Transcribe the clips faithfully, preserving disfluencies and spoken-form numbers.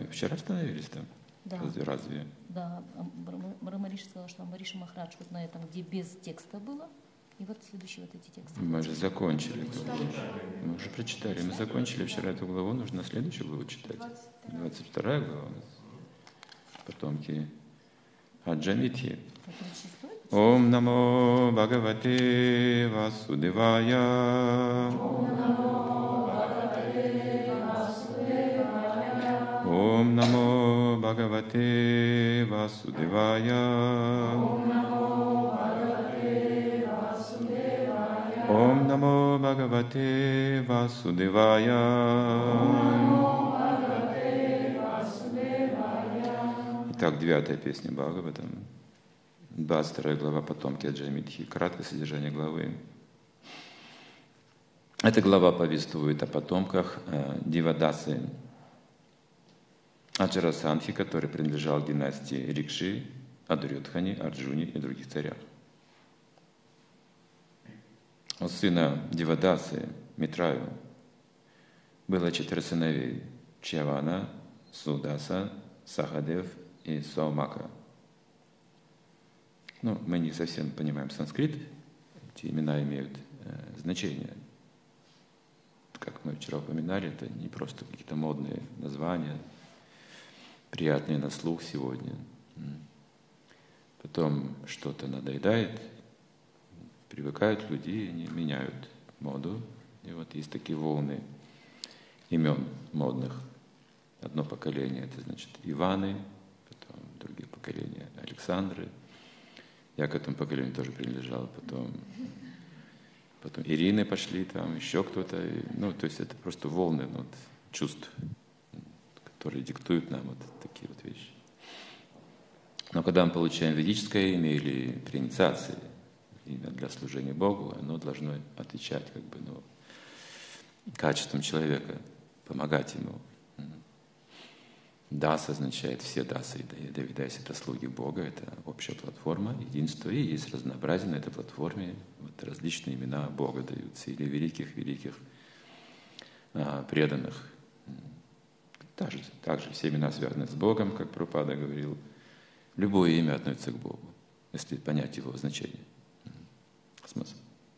вчера остановились там. Да. Разве? разве? Да, Рамариши сказал, что Амбариша Махарадж вот на этом, где без текста было, и вот следующие вот эти тексты. Мы же закончили. Мы уже прочитали. Мы закончили вчера эту главу, нужно следующую главу читать. двадцать вторая глава у нас. Потомки Аджамитхи. Ом намо Бхагавате Васудевая. Ом намо Бхагавате Васудевая. Ом намо Бхагавате Васудевая. Итак, девятая песня Бхагаватам, двадцать вторая глава «Потомки Аджамитхи». Краткое содержание главы. Эта глава повествует о потомках э, Дивадасы Аджарасандхи, который принадлежал к династии Рикши, Адурьодхани, Арджуни и других царях. У сына Дивадасы, Митраю, было четыре сыновей – Чьявана, Судаса, Сахадев и Саумака. Ну, мы не совсем понимаем санскрит, эти имена имеют э, значение. Как мы вчера упоминали, это не просто какие-то модные названия, приятные на слух сегодня. Потом что-то надоедает, привыкают люди, и они меняют моду. И вот есть такие волны имен модных. Одно поколение — это, значит, Иваны, потом другие поколения — Александры. Я к этому поколению тоже принадлежал. Потом, потом Ирины пошли, там еще кто-то. Ну, то есть это просто волны ну, вот, чувств, которые диктуют нам вот такие вот вещи. Но когда мы получаем ведическое имя или при инициации имя для служения Богу, оно должно отвечать как бы, ну, качествам человека, помогать ему. Дас означает все дасы, Давидайс — это слуги Бога, это общая платформа, единство, и есть разнообразие на этой платформе, вот различные имена Бога даются, или великих-великих а, преданных. Также, также все имена связаны с Богом, как Прабхупада говорил. Любое имя относится к Богу, если понять его значение, смысл.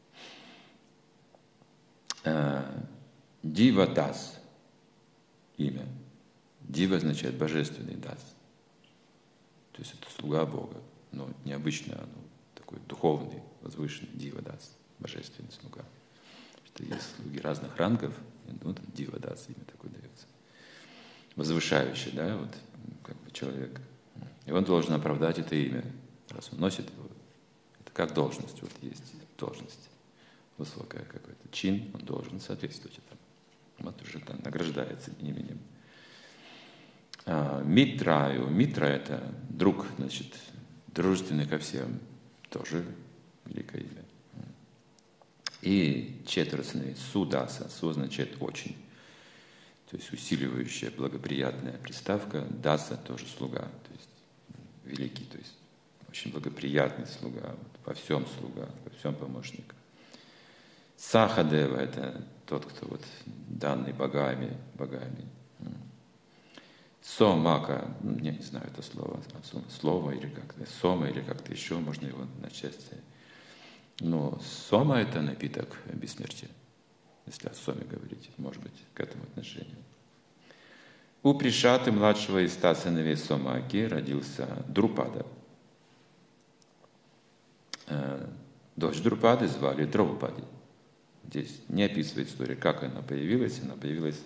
А, Дива Дас — имя. Дива означает божественный дас. То есть это слуга Бога, но необычно, оно такой духовный, возвышенный дива дас, божественный слуга. Что есть слуги разных рангов, вот дива дас имя такое дается. Возвышающий, да, вот как бы человек. И он должен оправдать это имя, раз он носит его. Это как должность, вот есть должность высокая какой-то чин, он должен соответствовать этому. Вот уже там награждается именем. Митраю. Митра — это друг, значит, дружественный ко всем. Тоже великое имя. И четверо сыновей. Судаса. Су означает очень. То есть усиливающая, благоприятная приставка. Даса — тоже слуга. То есть великий, то есть очень благоприятный слуга. Во всем слуга, во всем помощник. Сахадева — это тот, кто вот данный богами, богами. Сомака, я не знаю это слово, слово или как-то, сома или как-то еще, можно его на части. Но сома — это напиток бессмертия, если о соме говорить, может быть, к этому отношению. У Пришаты, младшего из ста сыновей Сомаки, родился Друпада. Дочь Друпады звали Драупади. Здесь не описывает история, как она появилась, она появилась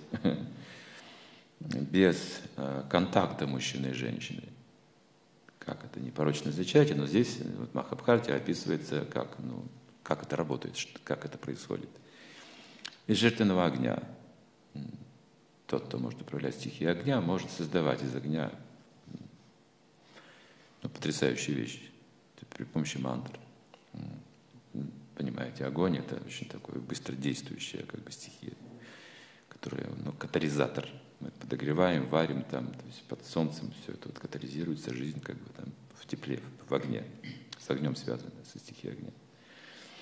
без э, контакта мужчины и женщины. Как это непорочное зачатие, но здесь вот, в Махабхарате описывается, как, ну, как это работает, как это происходит. Из жертвенного огня. Тот, кто может управлять стихией огня, может создавать из огня ну, потрясающие вещи при помощи мантр. Понимаете, огонь — это очень такое быстродействующая как бы стихия, которая, ну, катализатор. Мы подогреваем, варим там, то есть под солнцем все это вот катализируется, жизнь как бы там в тепле, в огне, с огнем связана, со стихией огня.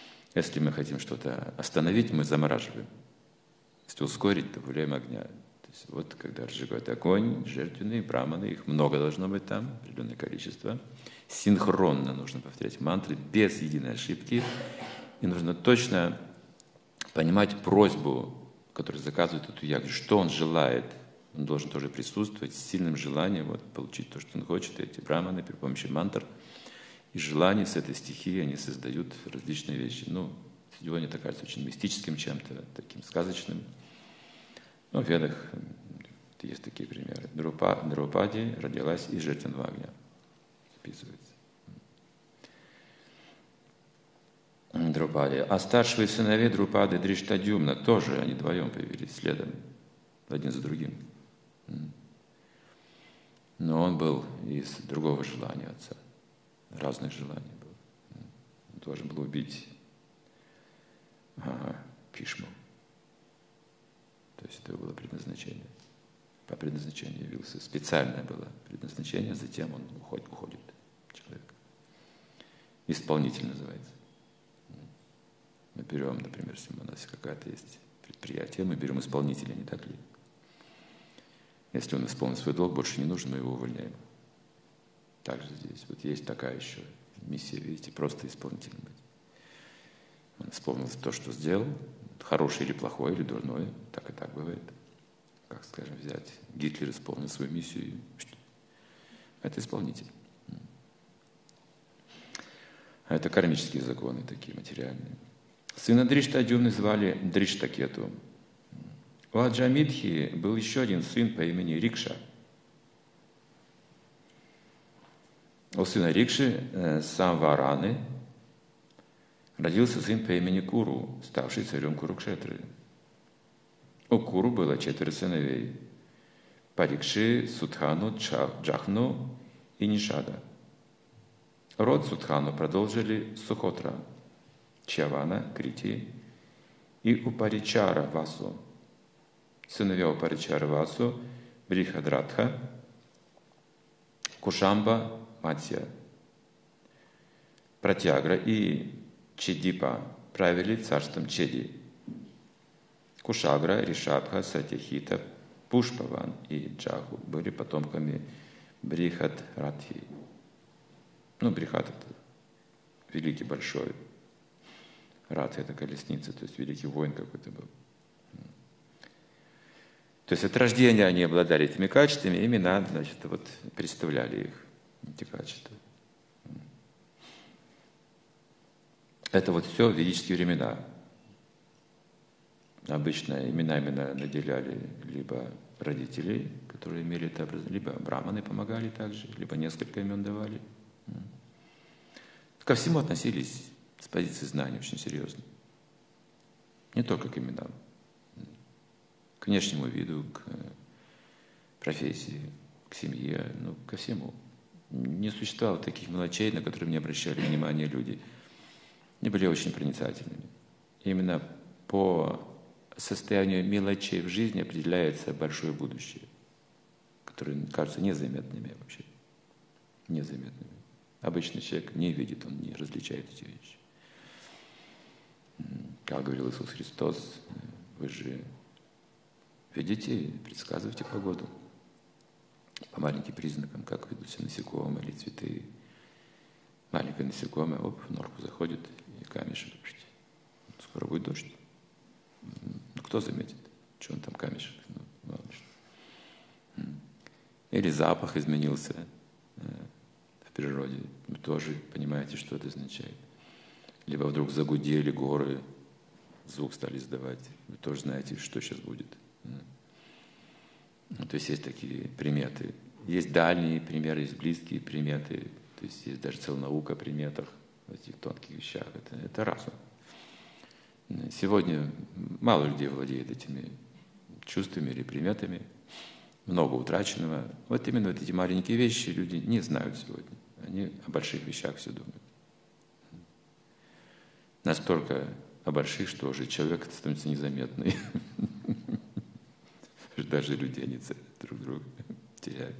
Если мы хотим что-то остановить, мы замораживаем. Если ускорить, добавляем огня. То есть вот когда разжигают огонь, жертвенные, браманы, их много должно быть там, определенное количество. Синхронно нужно повторять мантры, без единой ошибки. И нужно точно понимать просьбу, которую заказывает эту ягу, что он желает. Он должен тоже присутствовать с сильным желанием вот, получить то, что он хочет. Эти браманы при помощи мантр и желаний с этой стихией они создают различные вещи. Ну, сегодня это кажется очень мистическим чем-то, таким сказочным. Но в Ведах есть такие примеры. Драупади родилась из жертвенного огня. Записывается. Драупади. А старшие сыновья Драупады Дриштадюмна тоже, они вдвоем появились следом, один за другим. Но он был из другого желания отца. Разных желаний было. Он должен был убить ага, Бхишму. То есть это было предназначение. По предназначению явился. Специальное было предназначение, затем он уходит, уходит человек. Исполнитель называется. Мы берем, например, если у нас какая-то есть предприятие, мы берем исполнителя, не так ли? Если он исполнил свой долг, больше не нужен, мы его увольняем. Также здесь. Вот есть такая еще миссия, видите, просто исполнителем быть. Он исполнил то, что сделал, хорошее или плохое, или дурное, так и так бывает. Как, скажем, взять, Гитлер исполнил свою миссию, и что? Это исполнитель. А это кармические законы такие, материальные. Сына Дриштадюмны звали Дриштакету. У Аджамидхи был еще один сын по имени Рикша. У сына Рикши, э, Самвараны, родился сын по имени Куру, ставший царем Курукшетры. У Куру было четверо сыновей: Парикши, Судхану, Джахну и Нишада. Род Судхану продолжили Сухотра, Чавана, Крити и Упаричара Васу. Сыновья Упаричара Васу — Брихадратха, Кушамба, Матья. Пратьягра и Чедипа правили царством Чеди. Кушагра, Ришабха, Сатяхита, Пушпаван и Джаху были потомками Брихадратхи. Ну, Брихат — это великий, большой. Рат — это колесница, то есть великий воин какой-то был. То есть от рождения они обладали этими качествами, имена, значит, вот представляли их, эти качества. Это вот все ведические времена. Обычно именами наделяли либо родителей, которые имели это образование, либо браманы помогали также, либо несколько имен давали. Ко всему относились с позиции знания очень серьезно. Не только к именам. К внешнему виду, к профессии, к семье, ну, ко всему. Не существовало таких мелочей, на которые не обращали внимания люди. Они были очень проницательными. Именно по состоянию мелочей в жизни определяется большое будущее, которые кажутся незаметными вообще. Незаметными. Обычный человек не видит, он не различает эти вещи. Как говорил Иисус Христос, вы же видите, предсказывайте погоду по маленьким признакам, как ведут себя насекомые или цветы. Маленькое насекомое, оп, в норку заходит, и камешек. Скоро будет дождь. Ну, кто заметит, что он там камешек? Ну, мало что. Или запах изменился в природе. Вы тоже понимаете, что это означает. Либо вдруг загудели горы, звук стали издавать. Вы тоже знаете, что сейчас будет. То есть есть такие приметы. Есть дальние примеры, есть близкие приметы. То есть есть даже целая наука о приметах, в этих тонких вещах. Это, это разум. Сегодня мало людей владеет этими чувствами или приметами. Много утраченного. Вот именно вот эти маленькие вещи люди не знают сегодня. Они о больших вещах все думают. Настолько о больших, что уже человек становится незаметный. Даже люди, они друг друга теряют.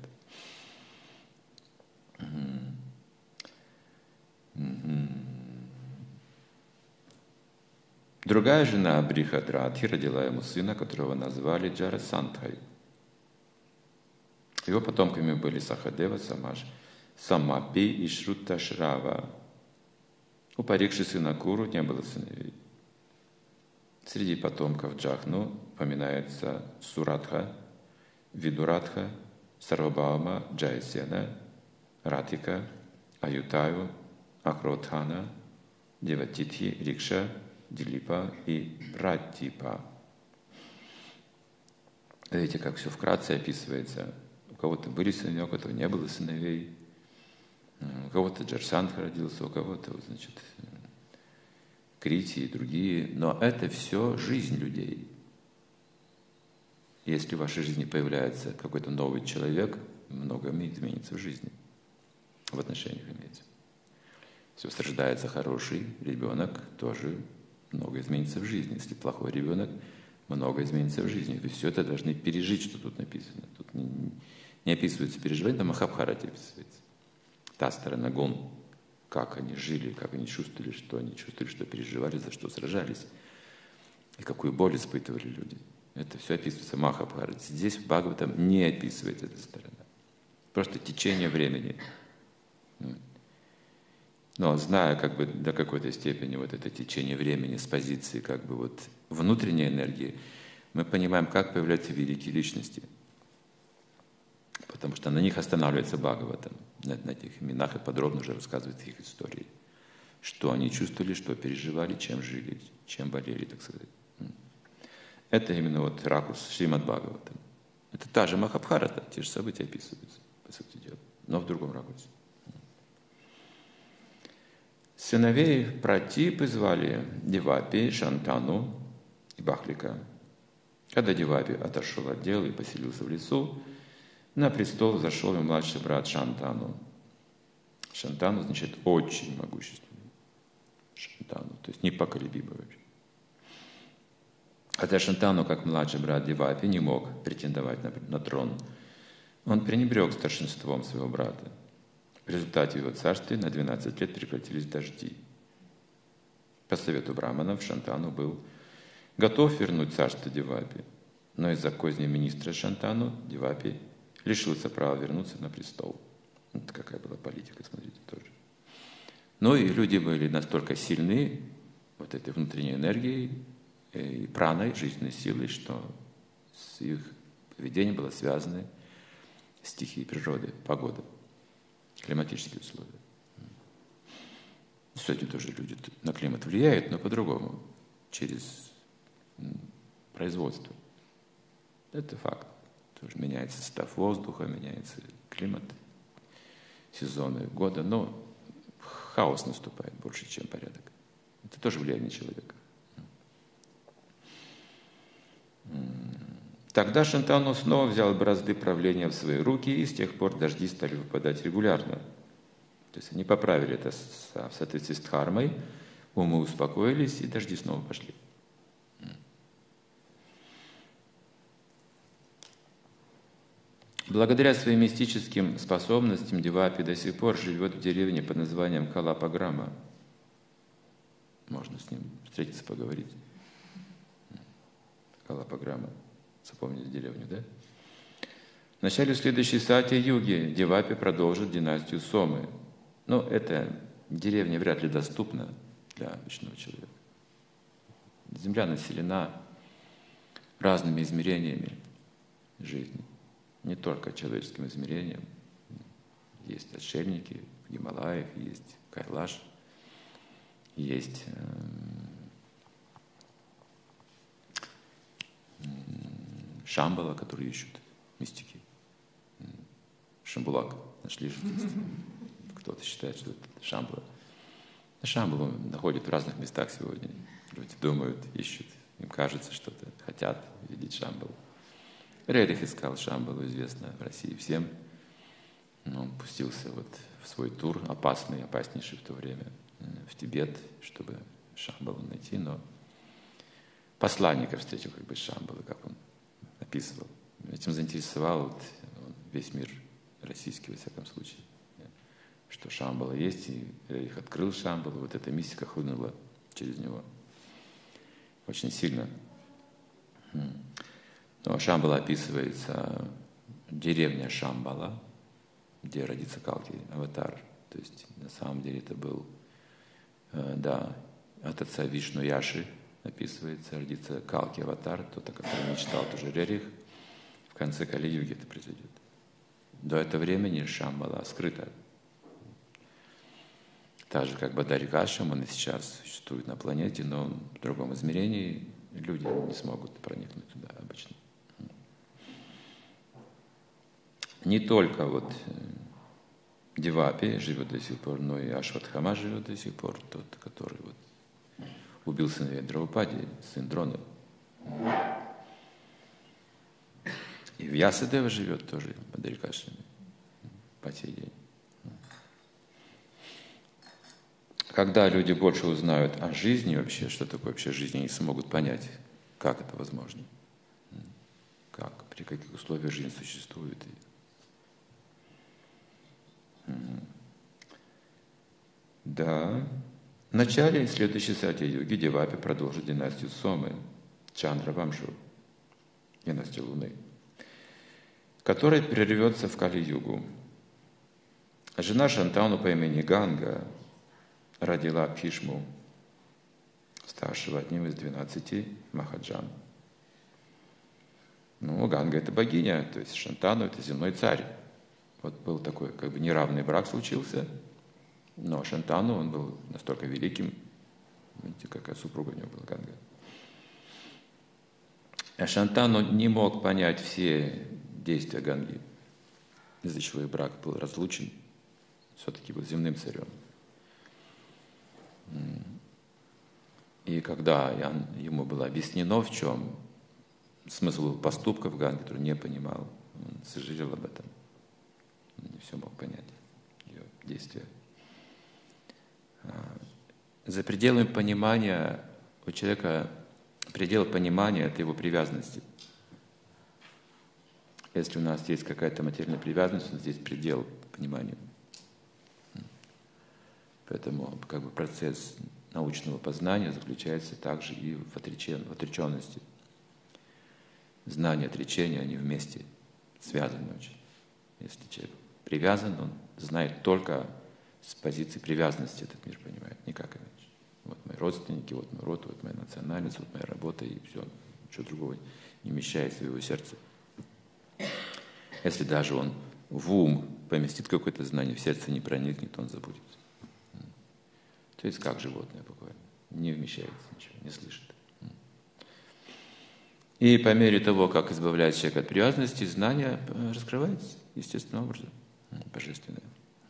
Другая жена Брихадратхи родила ему сына, которого назвали Джарасандхой. Его потомками были Сахадева, Самаш, Самапи и Шруташрава. У порекшей сына Куру не было сыновей. Среди потомков Джахну упоминается Суратха, Видуратха, Сарвабаума, Джайсена, Ратика, Аютаю, Акротхана, Деватитхи, Рикша, Дилипа и Пратипа. Видите, как все вкратце описывается. У кого-то были сыновья, у кого-то не было сыновей. У кого-то Джарсандха родился, у кого-то, значит, Крити и другие. Но это все жизнь людей. Если в вашей жизни появляется какой-то новый человек, многое изменится в жизни. В отношениях имеется. Если рождается хороший ребенок, тоже многое изменится в жизни. Если плохой ребенок, многое изменится в жизни. Вы все это должны пережить, что тут написано. Тут не, не описывается переживание, это Махабхарате описывается. Та сторона гун, как они жили, как они чувствовали, что они чувствовали, что переживали, за что сражались, и какую боль испытывали люди. Это все описывается в Махабхарате. Здесь в Бхагаватам не описывается эта сторона. Просто течение времени. Но зная как бы до какой-то степени вот это течение времени с позиции как бы вот внутренней энергии, мы понимаем, как появляются великие личности. Потому что на них останавливается Бхагаватам, на, на этих именах, и подробно уже рассказывает их истории. Что они чувствовали, что переживали, чем жили, чем болели, так сказать. Это именно вот ракурс Шримад Бхагаватам. Это та же Махабхарата, те же события описываются, по сути дела, но в другом ракурсе. Сыновей Пратипы звали Девапи, Шантану и Бахлика. Когда Девапи отошел от дела и поселился в лесу, на престол зашел его младший брат Шантану. Шантану значит очень могущественный. Шантану, то есть непоколебимый вообще. Хотя Шантану, как младший брат Девапи, не мог претендовать на, на трон, он пренебрег старшинством своего брата. В результате его царствия на двенадцать лет прекратились дожди. По совету браманов Шантану был готов вернуть царство Девапи, но из-за козни министра Шантану Девапи лишился права вернуться на престол. Вот какая была политика, смотрите, тоже. Ну и люди были настолько сильны вот этой внутренней энергией и праной, жизненной силой, что с их поведением было связано с стихией природы, погодой, климатические условия. Кстати, тоже люди на климат влияют, но по-другому, через производство. Это факт. Тоже меняется состав воздуха, меняется климат, сезоны года, но хаос наступает больше, чем порядок. Это тоже влияние человека. Тогда Шантану снова взял бразды правления в свои руки, и с тех пор дожди стали выпадать регулярно. То есть они поправили это в соответствии с дхармой, умы успокоились, и дожди снова пошли. Благодаря своим мистическим способностям Девапи до сих пор живет в деревне под названием Калапаграма. Можно с ним встретиться, поговорить. Калапаграма. Запомнили деревню, да? В начале следующей сати-юги Девапи продолжит династию Сомы. Но эта деревня вряд ли доступна для обычного человека. Земля населена разными измерениями жизни. Не только человеческим измерением. Есть отшельники в Гималаях, есть Кайлаш, есть э, Шамбала, которые ищут мистики. Шамбулак нашли же здесь. Кто-то считает, что это Шамбала. Шамбалу находят в разных местах сегодня. Люди думают, ищут, им кажется, что-то хотят видеть Шамбалу. Рерих искал Шамбалу, известно в России всем. Но он пустился вот в свой тур, опасный, опаснейший в то время, в Тибет, чтобы Шамбалу найти. Но посланника встретил как бы Шамбалы, как он описывал. Этим заинтересовал вот весь мир российский, во всяком случае, что Шамбала есть, и Рерих открыл Шамбалу, вот эта мистика хлынула через него очень сильно. Но Шамбала описывается деревня Шамбала, где родится Калки, аватар. То есть на самом деле это был, э, да, от отца Вишну Яши описывается, родится Калки, аватар, тот, о котором мечтал тоже Рерих. В конце Кали-юги это произойдет. До этого времени Шамбала скрыта. Так же, как Бадарикашам, он и сейчас существует на планете, но в другом измерении люди не смогут проникнуть туда обычно. Не только вот Девапи живет до сих пор, но и Ашватхама живет до сих пор, тот, который вот убил сыновей Драупади, сын Дрона. И Вьясадева живет тоже Бадарикашами по сей день. Когда люди больше узнают о жизни вообще, что такое вообще жизнь, они смогут понять, как это возможно, как, при каких условиях жизнь существует. Да. В начале следующей Сатья-юги Девапи продолжит династию Сомы, Чандра Вамшу, династию Луны, которая прервется в Кали-югу. Жена Шантану по имени Ганга родила Бхишму, старшего одним из двенадцати Махаджан. Ну, Ганга — это богиня, то есть Шантану — это земной царь. Вот был такой как бы неравный брак случился, но Шантану, он был настолько великим, видите, какая супруга у него была, Ганга. А Шантану не мог понять все действия Ганги, из-за чего их брак был разлучен, все-таки был земным царем. И когда ему было объяснено, в чем смысл поступков Ганги, который не понимал, он сожалел об этом. Он не все мог понять, ее действия. За пределами понимания у человека, предел понимания — это его привязанности. Если у нас есть какая-то материальная привязанность, у нас есть предел понимания. Поэтому как бы процесс научного познания заключается также и в, отречен, в отреченности. Знание, отречение, они вместе связаны очень. Если человек привязан, он знает только с позиции привязанности этот мир понимает, никак иначе. Вот мои родственники, вот мой род, вот моя национальность, вот моя работа, и все, ничего другого не вмещает в его сердце. Если даже он в ум поместит какое-то знание, в сердце не проникнет, он забудет. То есть как животное буквально. Не вмещается ничего, не слышит. И по мере того, как избавляется человек от привязанности, знание раскрывается естественным образом, божественное.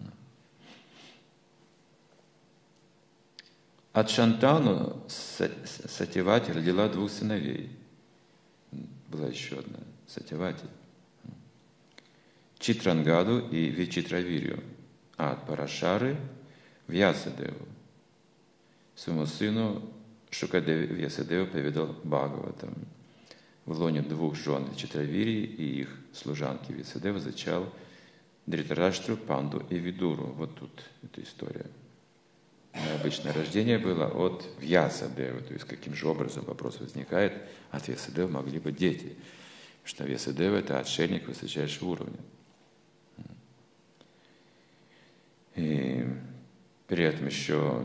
От Шантану Сатьявати родила двух сыновей. Была еще одна Сатьявати. Читрангаду и Вичитравирью. А от Парашары Вьясадеву. Своему сыну Шукадеву Вьясадеву поведал Бхагаватам. В лоне двух жен Вичитравирьи и их служанки Вьясадева зачал Дритараштру, Панду и Видуру. Вот тут эта история. Обычное рождение было от Вьясадевы, то есть каким же образом вопрос возникает, от Вьясадева могли быть дети, потому что Вьясадева — это отшельник высочайшего уровня. И при этом еще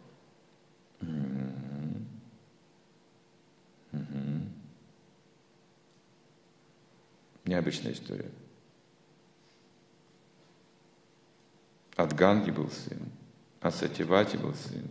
необычная история. От Ганги был сын, от Сатьявати был сын,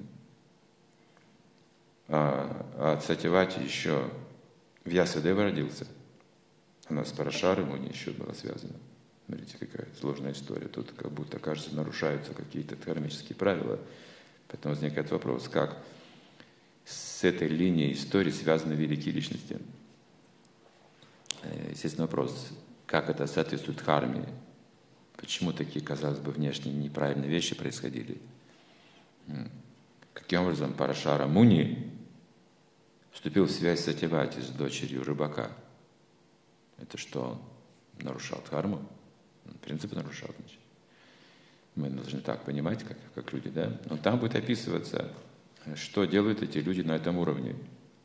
а от Сатьявати еще Вьясадева родился. Она с Парашарой Муни еще была связана. Смотрите, какая сложная история. Тут как будто, кажется, нарушаются какие-то кармические правила. Поэтому возникает вопрос, как с этой линией истории связаны великие личности. Естественно, вопрос, как это соответствует карме. Почему такие, казалось бы, внешне неправильные вещи происходили? Каким образом Парашара Муни вступил в связь с Сатьявати, с дочерью рыбака? Это что, он нарушал дхарму? В принципе, нарушал. Значит. Мы должны так понимать, как, как люди, да? Но там будет описываться, что делают эти люди на этом уровне.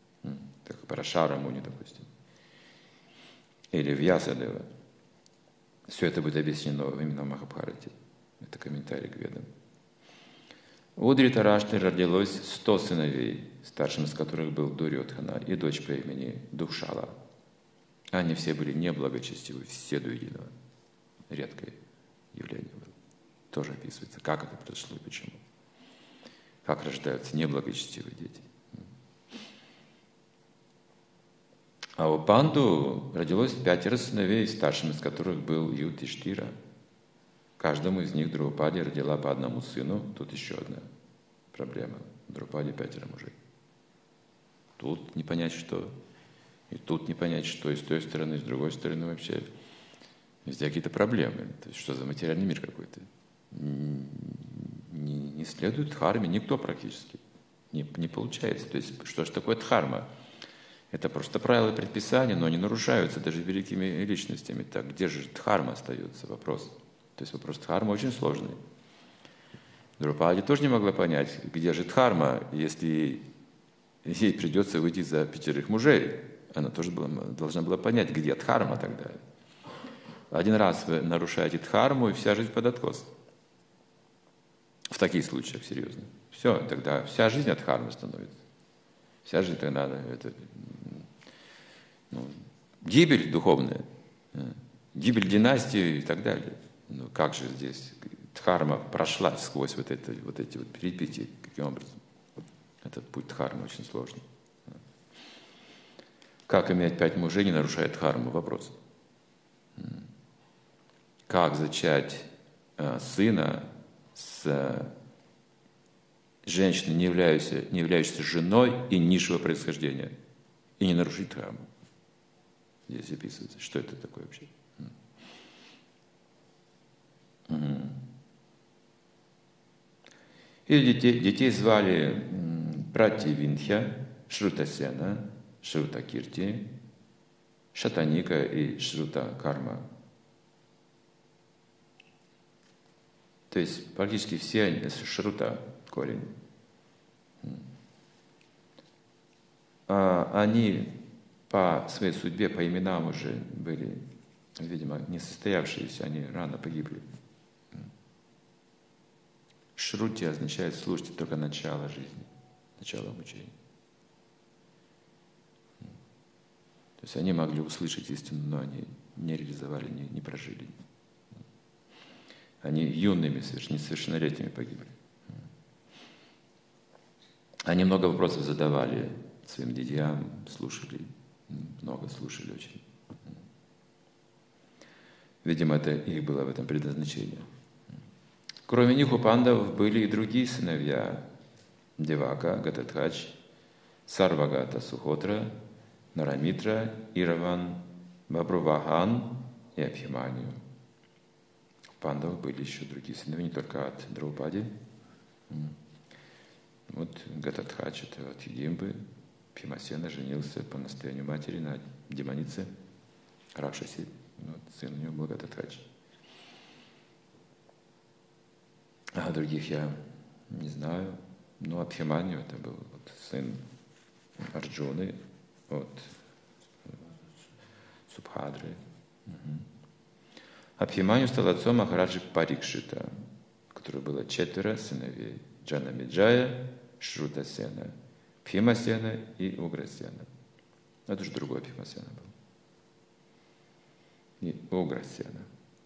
Как Парашара Муни, допустим. Или Вьясадева. Все это будет объяснено именно в Махабхарате. Это комментарий к Ведам. У Дритараштры родилось сто сыновей, старшим из которых был Дурьодхана и дочь по имени Душала. Они все были неблагочестивы, все до единого. Редкое явление было. Тоже описывается, как это произошло и почему. Как рождаются неблагочестивые дети. А у Панду родилось пятеро сыновей, старшим из которых был Юдхиштира. Каждому из них Драупади родила по одному сыну. Тут еще одна проблема. Драупади пятеро мужей. Тут не понять, что. И тут не понять, что. И с той стороны, и с другой стороны вообще. Везде какие-то проблемы. То есть, что за материальный мир какой-то. Не, не следует дхарме никто практически. Не, не получается. То есть, что же такое дхарма? Это просто правила и предписания, но они нарушаются даже великими личностями. Так, где же дхарма остается? Вопрос. То есть вопрос дхармы очень сложный. Драупади тоже не могла понять, где же дхарма, если ей придется выйти за пятерых мужей. Она тоже была, должна была понять, где дхарма тогда. Один раз вы нарушаете дхарму, и вся жизнь под откос. В таких случаях, серьезно. Все, тогда вся жизнь от дхармы становится. Вся жизнь тогда это, ну, гибель духовная, гибель династии и так далее. Ну, как же здесь дхарма прошла сквозь вот, это, вот эти вот перипетии, каким образом? Этот путь дхармы очень сложный. Как иметь пять мужей, не нарушая дхарму? Вопрос. Как зачать э, сына с э, женщиной, не являющейся, не являющейся женой и низшего происхождения, и не нарушить дхарму? Здесь описывается, что это такое вообще. И детей, детей звали Пративинтхя, Шрутасена, Шрутакирти, Шатаника и Шрутакарма. То есть практически все они, Шрута корень. А они по своей судьбе, по именам уже были, видимо, несостоявшиеся, они рано погибли. Шрути означает слушать только начало жизни, начало обучения. То есть они могли услышать истину, но они не реализовали, не, не прожили. Они юными, несовершеннолетними погибли. Они много вопросов задавали своим дядям, слушали, много слушали очень. Видимо, это их было в этом предназначение. Кроме них у пандавов были и другие сыновья: Девака, Гататхач, Сарвагата Сухотра, Нарамитра, Ираван, Бабрувахан и Абхиманию. У пандавов были еще другие сыновья, не только от Драупади. Вот Гататхач, это от Юдимбы. Бхимасена женился по настоянию матери на демонице Ракшаси. Вот, сын у него был Гататхач. А других я не знаю. Но Абхиманию это был вот сын Арджуны от Субхадры. Угу. Абхиманию стал отцом Махараджи Парикшита, у которого было четверо сыновей: Джанамиджая, Шрутасена, Бхимасена и Уграсена. Это уже другой Бхимасена был. И Уграсена.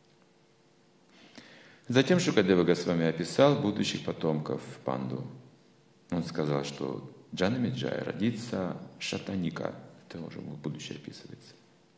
Затем Шукадева Госвами описал будущих потомков Панду. Он сказал, что Джанамиджая родится Шатаника. Это уже будущее описывается.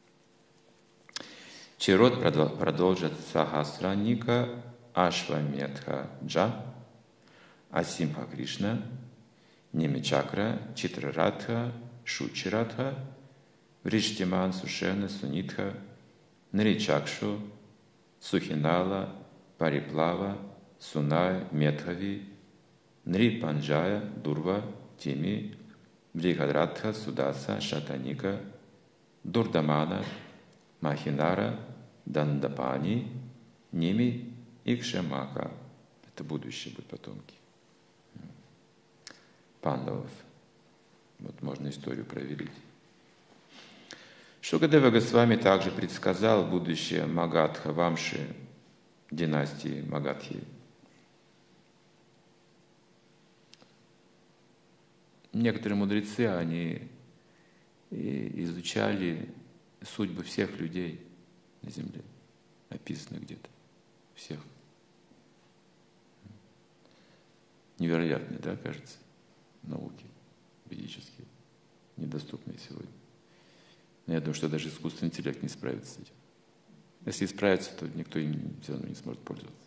Чей род продолжит Сахасраника, Ашваметха Джа, Асимха Кришна, Немичакра, Читрарадха, Шучирадха, Вриштиман, Сушена, Сунитха, Наричакшу, Сухинала, Париплава, Сунай, Медхави, Нри Панджая, Дурва, Тими, Брихадрадха, Судаса, Шатаника, Дурдамана, Махинара, Дандапани, Ними и Кшемаха. Это будущие будут потомки пандавов. Вот можно историю проверить. Шукадева Госвами также предсказал будущее Магадха Вамши, династии Магадхи. Некоторые мудрецы, они изучали судьбы всех людей на земле, описаны где-то, всех. Невероятные, да, кажется, науки ведические, недоступные сегодня. Но я думаю, что даже искусственный интеллект не справится с этим. Если справится, то никто им все равно не сможет пользоваться.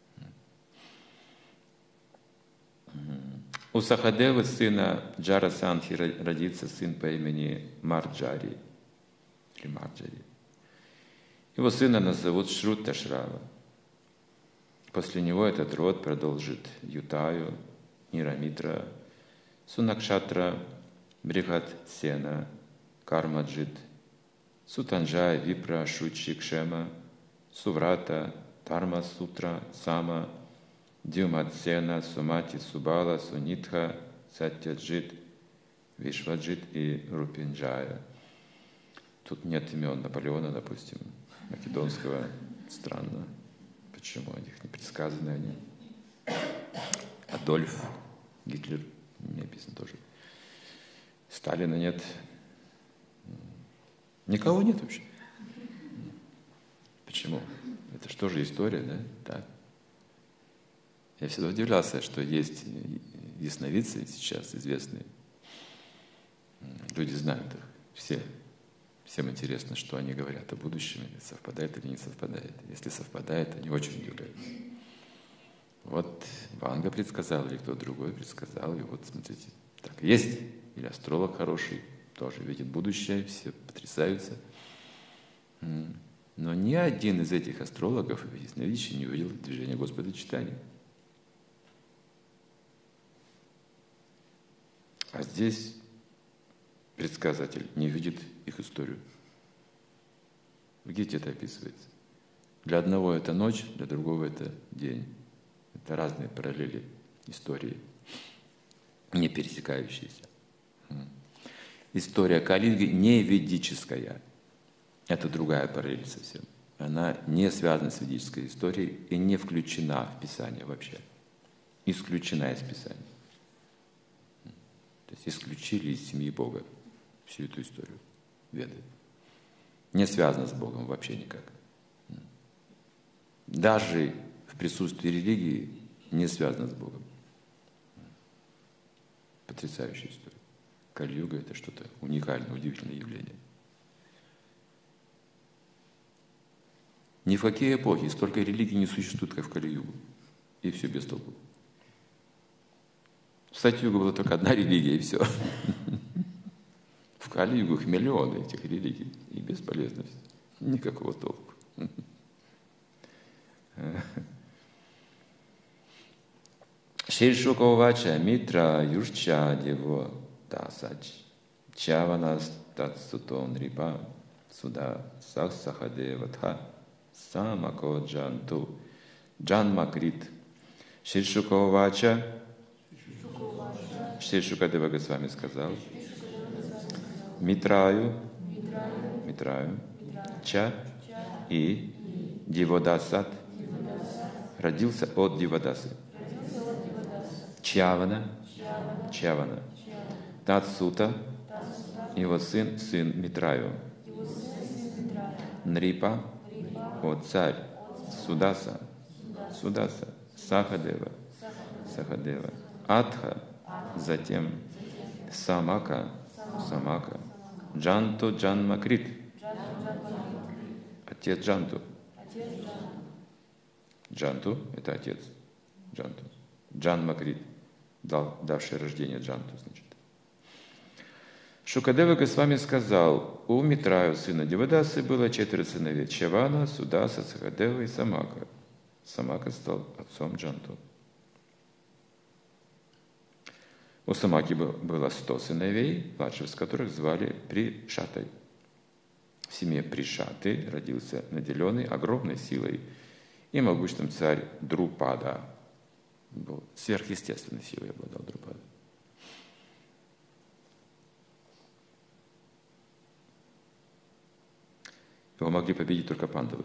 У Сахадевы, сына Джарасандхи, родится сын по имени Марджари, или Марджари. Его сына назовут Шруташрава. После него этот род продолжит Ютаю, Нирамитра, Сунакшатра, Брихат-сена, Кармаджит, Сутанджай, Випра, Шучи, Кшема, Суврата, Тарма-сутра, Сама, Дюмат-сена, Сумати, Субала, Сунитха, Сатьяджит, Вишваджит и Рупинджая. Тут нет имен Наполеона, допустим, македонского. Странно. Почему? О них не предсказаны они. Адольф, Гитлер, не написано тоже. Сталина нет. Никого нет вообще. Почему? Это что же история, да? Так. Я всегда удивлялся, что есть ясновидцы сейчас известные. Люди знают их, все. Всем интересно, что они говорят о будущем, совпадает или не совпадает. Если совпадает, они очень удивляются. Вот Ванга предсказал, или кто-то другой предсказал, и вот смотрите, так есть. Или астролог хороший, тоже видит будущее, все потрясаются. Но ни один из этих астрологов и ясновидящих не увидел движения Господа Чайтаньи. А здесь предсказатель не видит их историю. В Гите это описывается. Для одного это ночь, для другого это день. Это разные параллели истории, не пересекающиеся. История Кали-юги не ведическая. Это другая параллель совсем. Она не связана с ведической историей и не включена в Писание вообще. Исключена из Писания. То есть исключили из семьи Бога всю эту историю Веды. Не связана с Богом вообще никак. Даже в присутствии религии не связана с Богом. Потрясающая история. Кали-юга — это что-то уникальное, удивительное явление. Ни в какие эпохи столько религий не существует, как в Кали-югу. И все без толку. В Сатья-югу была только одна религия, и все. В Кали-югу их миллионы этих религий. И бесполезно все. Никакого толку. Ширшука увача митра юрча дево дасач чаванас тацутон рипа суда сахсахадеватха самако джанту джанмакрит. Ширшука увача, Ширшукадева Госвами сказал, Митраю, Митраю, Ча и Диводасат родился от Диводасы. Чавана, Чавана, Тацута, его сын, сын Митраю. Нрипа, о царь, Судаса, Судаса, Сахадева, Сахадева, Атха, затем Самака, Самака, Джанту Джанмакрит, отец Джанту. Джанту – это отец Джанту. Джанмакрит, дал, давший рождение Джанту, значит. Шукадева Госвами сказал, у Митраю, сына Дивадасы, было четверо сыновей: Чавана, Судаса, Сахадева и Самака. Самака стал отцом Джанту. У Самаки было сто сыновей, младшего из которых звали Пришатой. В семье Пришаты родился наделенный огромной силой и могуществом царь Друпада. Был сверхъестественной силой обладал Друпада. Его могли победить только пандавы.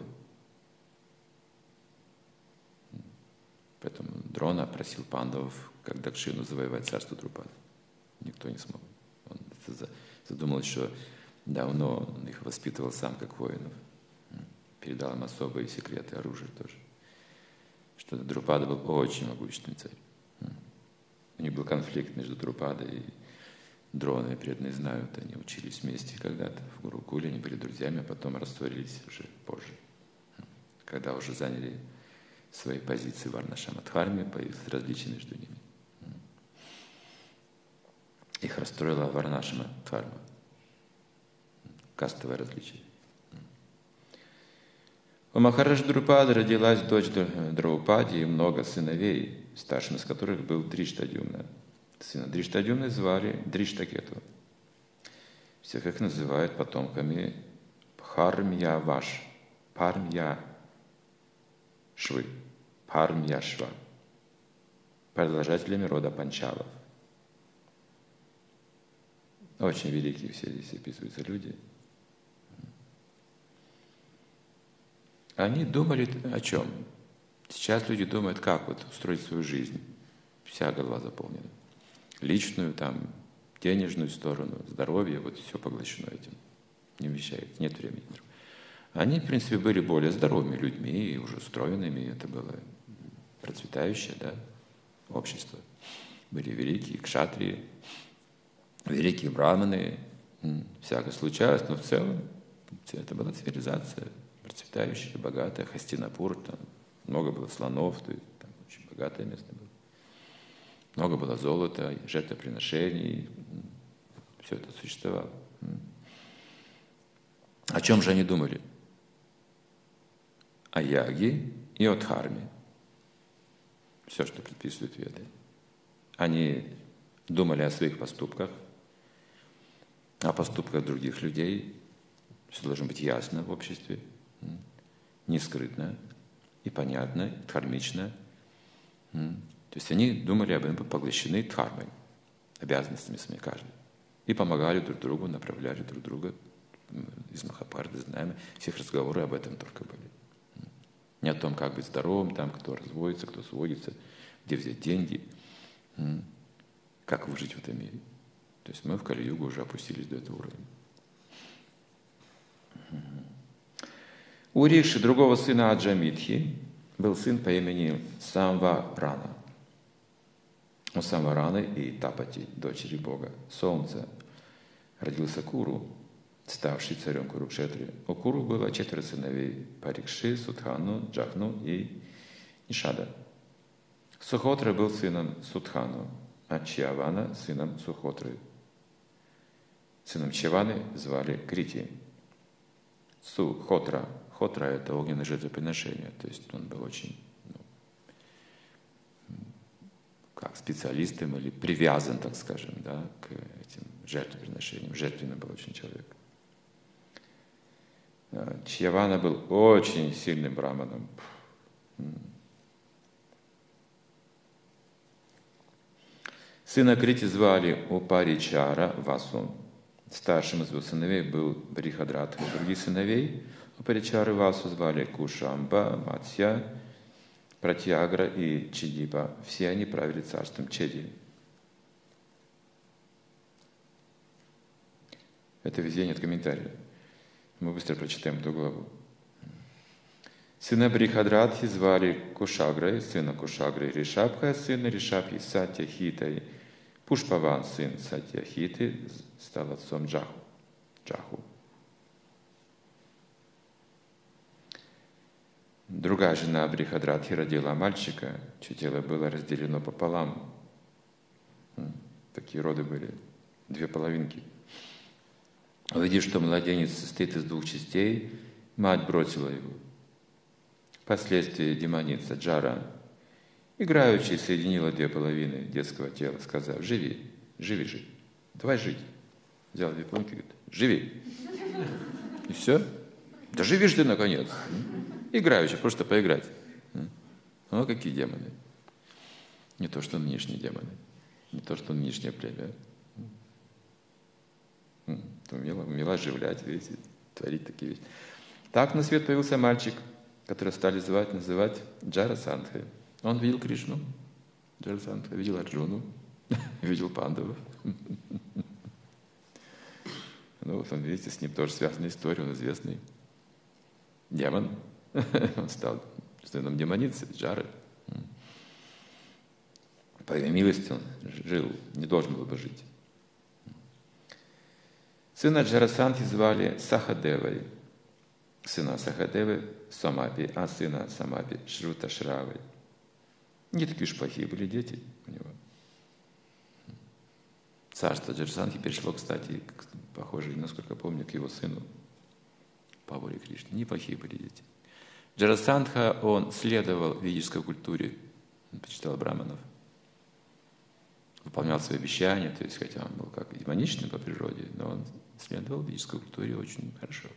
Поэтому Дрона просил пандавов, как Дакшину, завоевать царство Друпада. Никто не смог. Он задумал, что давно он их воспитывал сам как воинов. Передал им особые секреты оружия тоже. Что Друпада был очень могущественный царь. У них был конфликт между Друпадой и Дроной, преданные знают, они учились вместе когда-то в Гурукуле, они были друзьями, а потом растворились уже позже, когда уже заняли свои позиции в Варнашамадхарме, появились различия между ними. Их расстроила Варнашамадхарма, кастовое различие. У Махараджи Друпады родилась дочь Драупади и много сыновей, старшим из которых был Дриштадюмна. Сына Дриштадюмны звали Дриштакету. Всех их называют потомками Бхармьяваш, Пармьяшвы, Пармьяшва, продолжателями рода Панчалов. Очень великие все здесь описываются люди. Они думали о чем? Сейчас люди думают, как вот устроить свою жизнь. Вся голова заполнена. Личную, там, денежную сторону, здоровье, вот все поглощено этим. Не вмещается, нет времени. Они, в принципе, были более здоровыми людьми и уже устроенными. Это было процветающее, да, общество. Были великие кшатрии, великие браманы. Всякое случалось, но в целом это была цивилизация процветающая, богатая. Хастинапур, там много было слонов, то есть там очень богатое место было. Много было золота, жертвоприношений, все это существовало. О чем же они думали? О яге и о дхарме. Все, что предписывают веды. Они думали о своих поступках, о поступках других людей. Все должно быть ясно в обществе, не скрытно и понятно, и дхармично. То есть они думали об этом, поглощены дхармой, обязанностями своими каждый. И помогали друг другу, направляли друг друга. Из Махабхараты знаем, всех разговоры об этом только были. Не о том, как быть здоровым, там, кто разводится, кто сводится, где взять деньги, как выжить в этом мире. То есть мы в Кали-югу уже опустились до этого уровня. У Риши, другого сына Аджамитхи, был сын по имени Самварана. У Самвараны и Тапати, дочери Бога, Солнца, родился Куру, ставший царем Курукшетры. У Куру было четверо сыновей: Парикши, Судхану, Джахну и Нишада. Сухотра был сыном Судхану, а Чьявана — сыном Сухотры. Сыном Чьяваны звали Крити. Сухотра. Хотра — это огненное жертвоприношение, то есть он был очень, ну, как специалистом или привязан, так скажем, да, к этим жертвоприношениям. Жертвенный был очень человек. Чьявана был очень сильным браманом. Сына Крити звали Упаричара Васу. Старшим из его сыновей был Брихадратха. Других сыновей Упаричары Васу звали Кушамба, Матсья, Пратьягра и Чидипа. Все они правили царством Чеди. Это везде нет комментариев. Мы быстро прочитаем эту главу. Сына Брихадратхи звали Кушагрой, сына Кушагры Ришабха, сына Ришабхи Сатьяхитой. Пушпаван, сын Сатьяхиты, стал отцом Джаху. Джаху. Другая жена Брихадратхи родила мальчика, чье тело было разделено пополам. Такие роды были, две половинки. Увидев, что младенец состоит из двух частей, мать бросила его. Впоследствии демоница Джара, играючи, соединила две половины детского тела, сказав: живи, живи, живи, давай жить. Взял две половинки и говорит: живи. И все. Да живи же ты, наконец. Играючи, просто поиграть. Ну, какие демоны. Не то, что нынешние демоны. Не то, что нынешнее племя. Умела, умела оживлять, видите, творить такие вещи. Так на свет появился мальчик, который стали звать, называть Джарасандхой. Он видел Кришну, Джарасандха, видел Арджуну, видел пандавов. Ну вот он, видите, с ним тоже связана история, он известный демон. Он стал сыном демоницы, Джары. По ее милости он жил, не должен был бы жить. Сына Джарасандхи звали Сахадевой, сына Сахадевы Самапи, а сына Самапи Шруташравой. Не такие уж плохие были дети у него. Царство Джарасандхи перешло, кстати, похоже, насколько помню, к его сыну Павури Кришне. Неплохие были дети. Джарасандха, он следовал ведической культуре, он почитал браманов, выполнял свои обещания, то есть, хотя он был как демоничный по природе, но он следовал ведической культуре очень хорошо.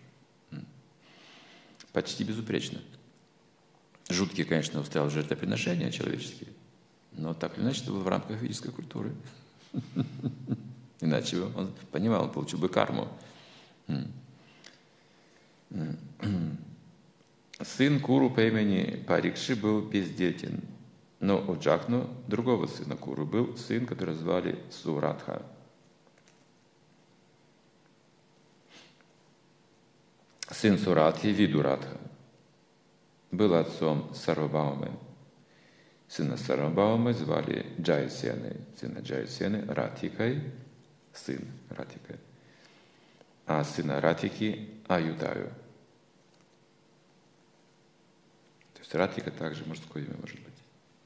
Почти безупречно. Жуткие, конечно, устраивал жертвоприношения человеческие, но так или иначе это было в рамках ведической культуры. Иначе он понимал, он получил бы карму. Сын Куру по имени Парикши был бездетен, но у Джахну, другого сына Куру, был сын, который звали Суратха. Сын Суратхи, Видуратха, был отцом Сарвабаумы. Сына Сарвабаумы звали Джайсены, сына Джайсены Ратикой, сын Ратикой, а сына Ратики Аютаю. То есть Ратика также мужское имя может быть.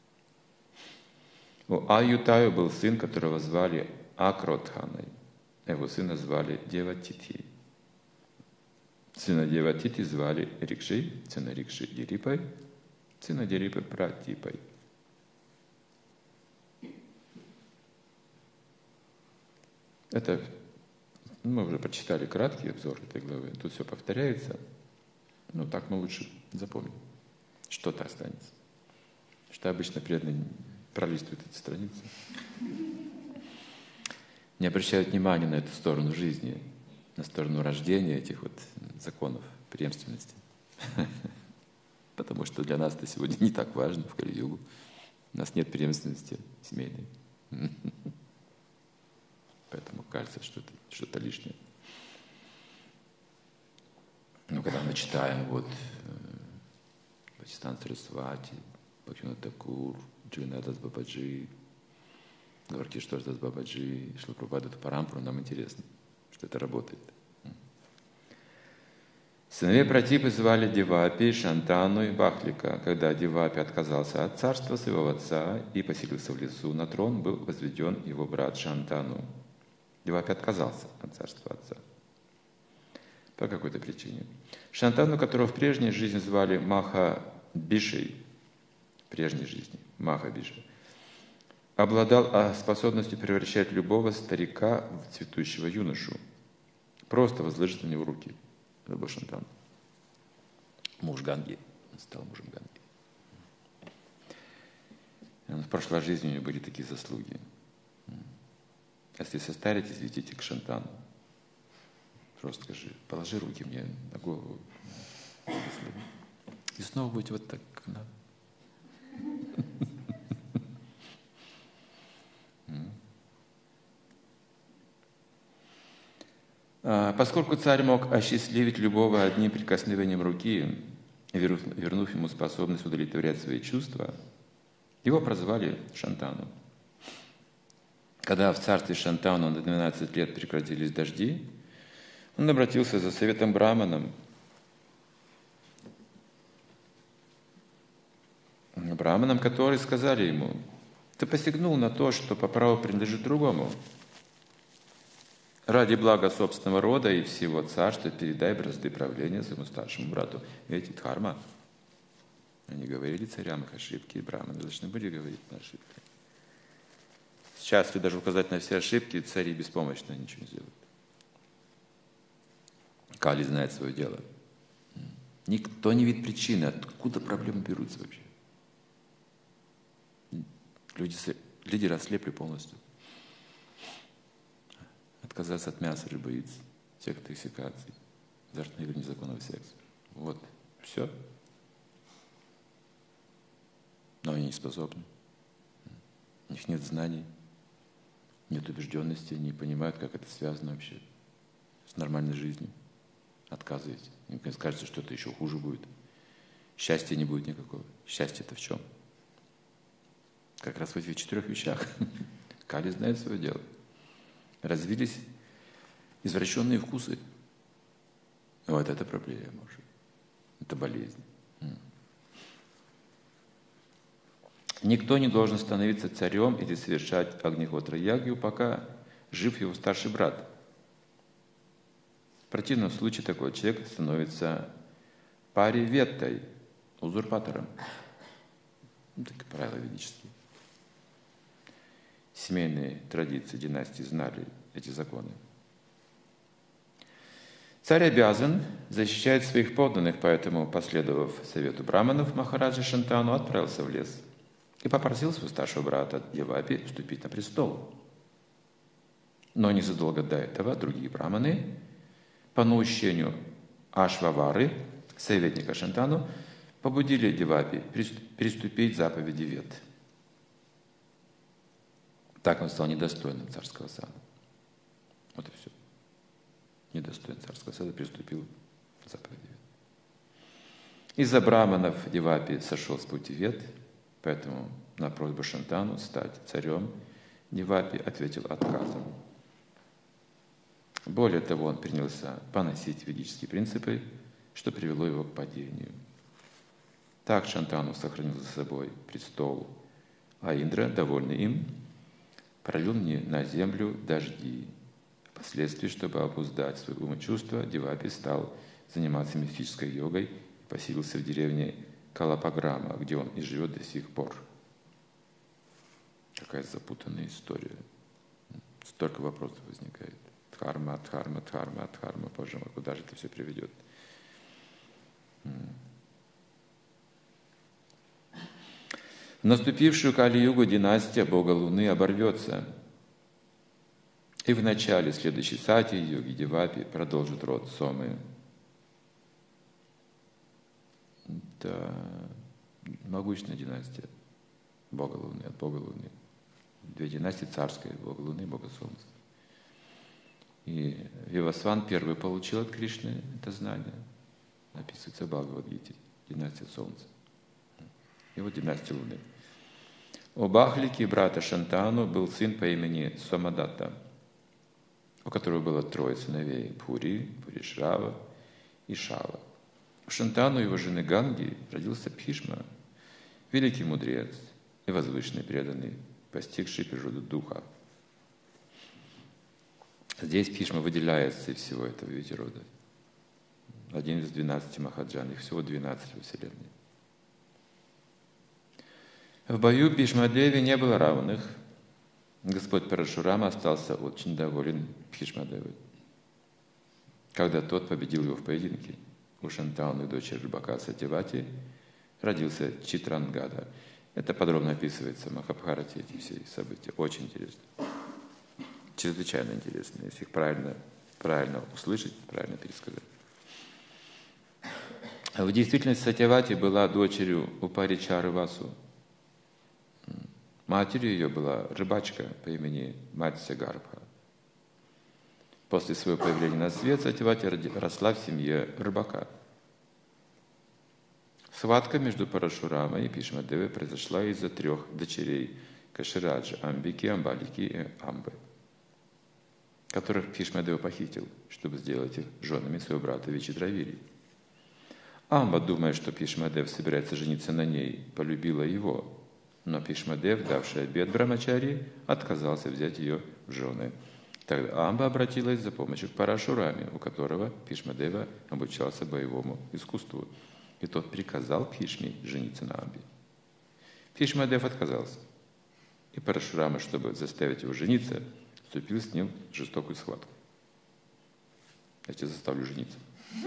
У Аютаю был сын, которого звали Акротханой. Его сына звали Деватити. Сына Деватити звали Рикши, сына Рикши Дирипой, сына Дирипы Пратипой. Это мы уже прочитали краткий обзор этой главы. Тут все повторяется. Но так мы лучше запомним. Что-то останется. Что обычно преданные пролистывают эти страницы. Не обращают внимания на эту сторону жизни, на сторону рождения этих вот законов преемственности. Потому что для нас это сегодня не так важно в Кали-югу. У нас нет преемственности семейной. Поэтому кажется, что это что-то лишнее. Но когда мы читаем вот Бхактисиданта Сарасвати, Бхактивинода Тхакур, Джаганнатас Бабаджи, Гаваркиштор-дас Бабаджи, Шрила Прабхупада Парампуру, нам интересно, что это работает. Сыновей Пратипы звали Девапи, Шантану и Бахлика. Когда Девапи отказался от царства своего отца и поселился в лесу, на трон был возведен его брат Шантану. Девапи отказался от царства отца. По какой-то причине. Шантану, которого в прежней жизни звали Маха Бишей, в прежней жизни, Маха Бишей, обладал способностью превращать любого старика в цветущего юношу. Просто возложить на него руки. Это был Шантану. Муж Ганги. Он стал мужем Ганги. В прошлой жизни у него были такие заслуги. Если состаритесь, идите к Шантану. Просто скажи, положи руки мне на голову. И снова будете вот так, как надо. Поскольку царь мог осчастливить любого одним прикосновением руки, вернув ему способность удовлетворять свои чувства, его прозвали Шантану. Когда в царстве Шантану на двенадцать лет прекратились дожди, он обратился за советом браманам. Браманам, которые сказали ему: «Ты посягнул на то, что по праву принадлежит другому. Ради блага собственного рода и всего царства передай бразды правления своему старшему брату». Ведь это дхарма. Они говорили царям их ошибки, и браманы должны были говорить на ошибки. Сейчас, если даже указать на все ошибки, цари беспомощно ничего не сделают. Кали знает свое дело. Никто не видит причины, откуда проблемы берутся вообще. Люди, лидеры ослепли полностью. Отказаться от мяса, рыбы, яиц, всех интоксикаций, азартных игр, незаконного секса. Вот, все. Но они не способны. У них нет знаний, нет убежденности, не понимают, как это связано вообще с нормальной жизнью. Отказываете. Им кажется, что это еще хуже будет. Счастья не будет никакого. Счастье-то в чем? Как раз в этих четырех вещах. Кали знает свое дело. Развились извращенные вкусы. Вот это проблема уже. Это болезнь. Никто не должен становиться царем или совершать Агнихотра ягью, пока жив его старший брат. В противном случае такой человек становится париветтой, узурпатором. Ну, такие правила ведические. Семейные традиции династии знали эти законы. Царь обязан защищать своих подданных, поэтому, последовав совету браманов, Махараджа Шантану отправился в лес и попросил своего старшего брата Девапи вступить на престол. Но незадолго до этого другие браманы, по наущению Ашвавары, советника Шантану, побудили Девапи приступить заповеди Вед. Так он стал недостойным царского сана. Вот и все. Недостоин царского сада, приступил к заповеди Вед. Из-за браманов Девапи сошел с пути Вед, поэтому на просьбу Шантану стать царем Девапи ответил отказом. Более того, он принялся поносить ведические принципы, что привело его к падению. Так Шантану сохранил за собой престол, а Индра, довольный им, пролил на землю дожди. Впоследствии, чтобы обуздать свои ум и чувства, Девапи стал заниматься мистической йогой и поселился в деревне Калапаграма, где он и живет до сих пор. Какая запутанная история. Столько вопросов возникает. Дхарма, дхарма, дхарма, дхарма. Боже мой, куда же это все приведет? В наступившую Кали-югу династия Бога Луны оборвется. И в начале следующей сати йоги Девапи продолжит род Сомы. Это могущественная династия Бога Луны, от Бога Луны. Две династии царские, Бога Луны и Бога Солнца. И Вивасван первый получил от Кришны это знание. Описывается в Бхагавад-гите, династия Солнца. И вот династия Луны. У Бахлики, брата Шантану, был сын по имени Сомадатта, у которого было трое сыновей – Пури, Пуришрава и Шава. У Шантану и его жены Ганги родился Бхишма, великий мудрец и возвышенный преданный, постигший природу духа. Здесь Бхишма выделяется из всего этого витирода. Один из двенадцати махаджан, их всего двенадцать во Вселенной. В бою Бхишмадеве не было равных. Господь Парашурама остался очень доволен Бхишмадевой, когда тот победил его в поединке. У Шантауны, дочери рыбака Сативати, родился Читрангада. Это подробно описывается в Махабхарате, эти все события. Очень интересно. Чрезвычайно интересно, если их правильно, правильно услышать, правильно пересказать. В действительности Сативати была дочерью Упаричары Васу. Матерью ее была рыбачка по имени Матсya Гарбха. После своего появления на свет Сативати росла в семье рыбака. Схватка между Парашурамой и Бхишмадевой произошла из-за трех дочерей Кашираджа, Амбики, Амбалики и Амбы, которых Бхишмадева похитил, чтобы сделать их женами своего брата Вичитравири. Амба, думая, что Бхишмадев собирается жениться на ней, полюбила его, но Бхишмадев, давший обет Брамачари, отказался взять ее в жены. Тогда Амба обратилась за помощью к Парашураме, у которого Бхишмадева обучался боевому искусству, и тот приказал Бхишме жениться на Амбе. Бхишмадев отказался, и Парашурама, чтобы заставить его жениться, вступил с ним в жестокую схватку. Я тебя заставлю жениться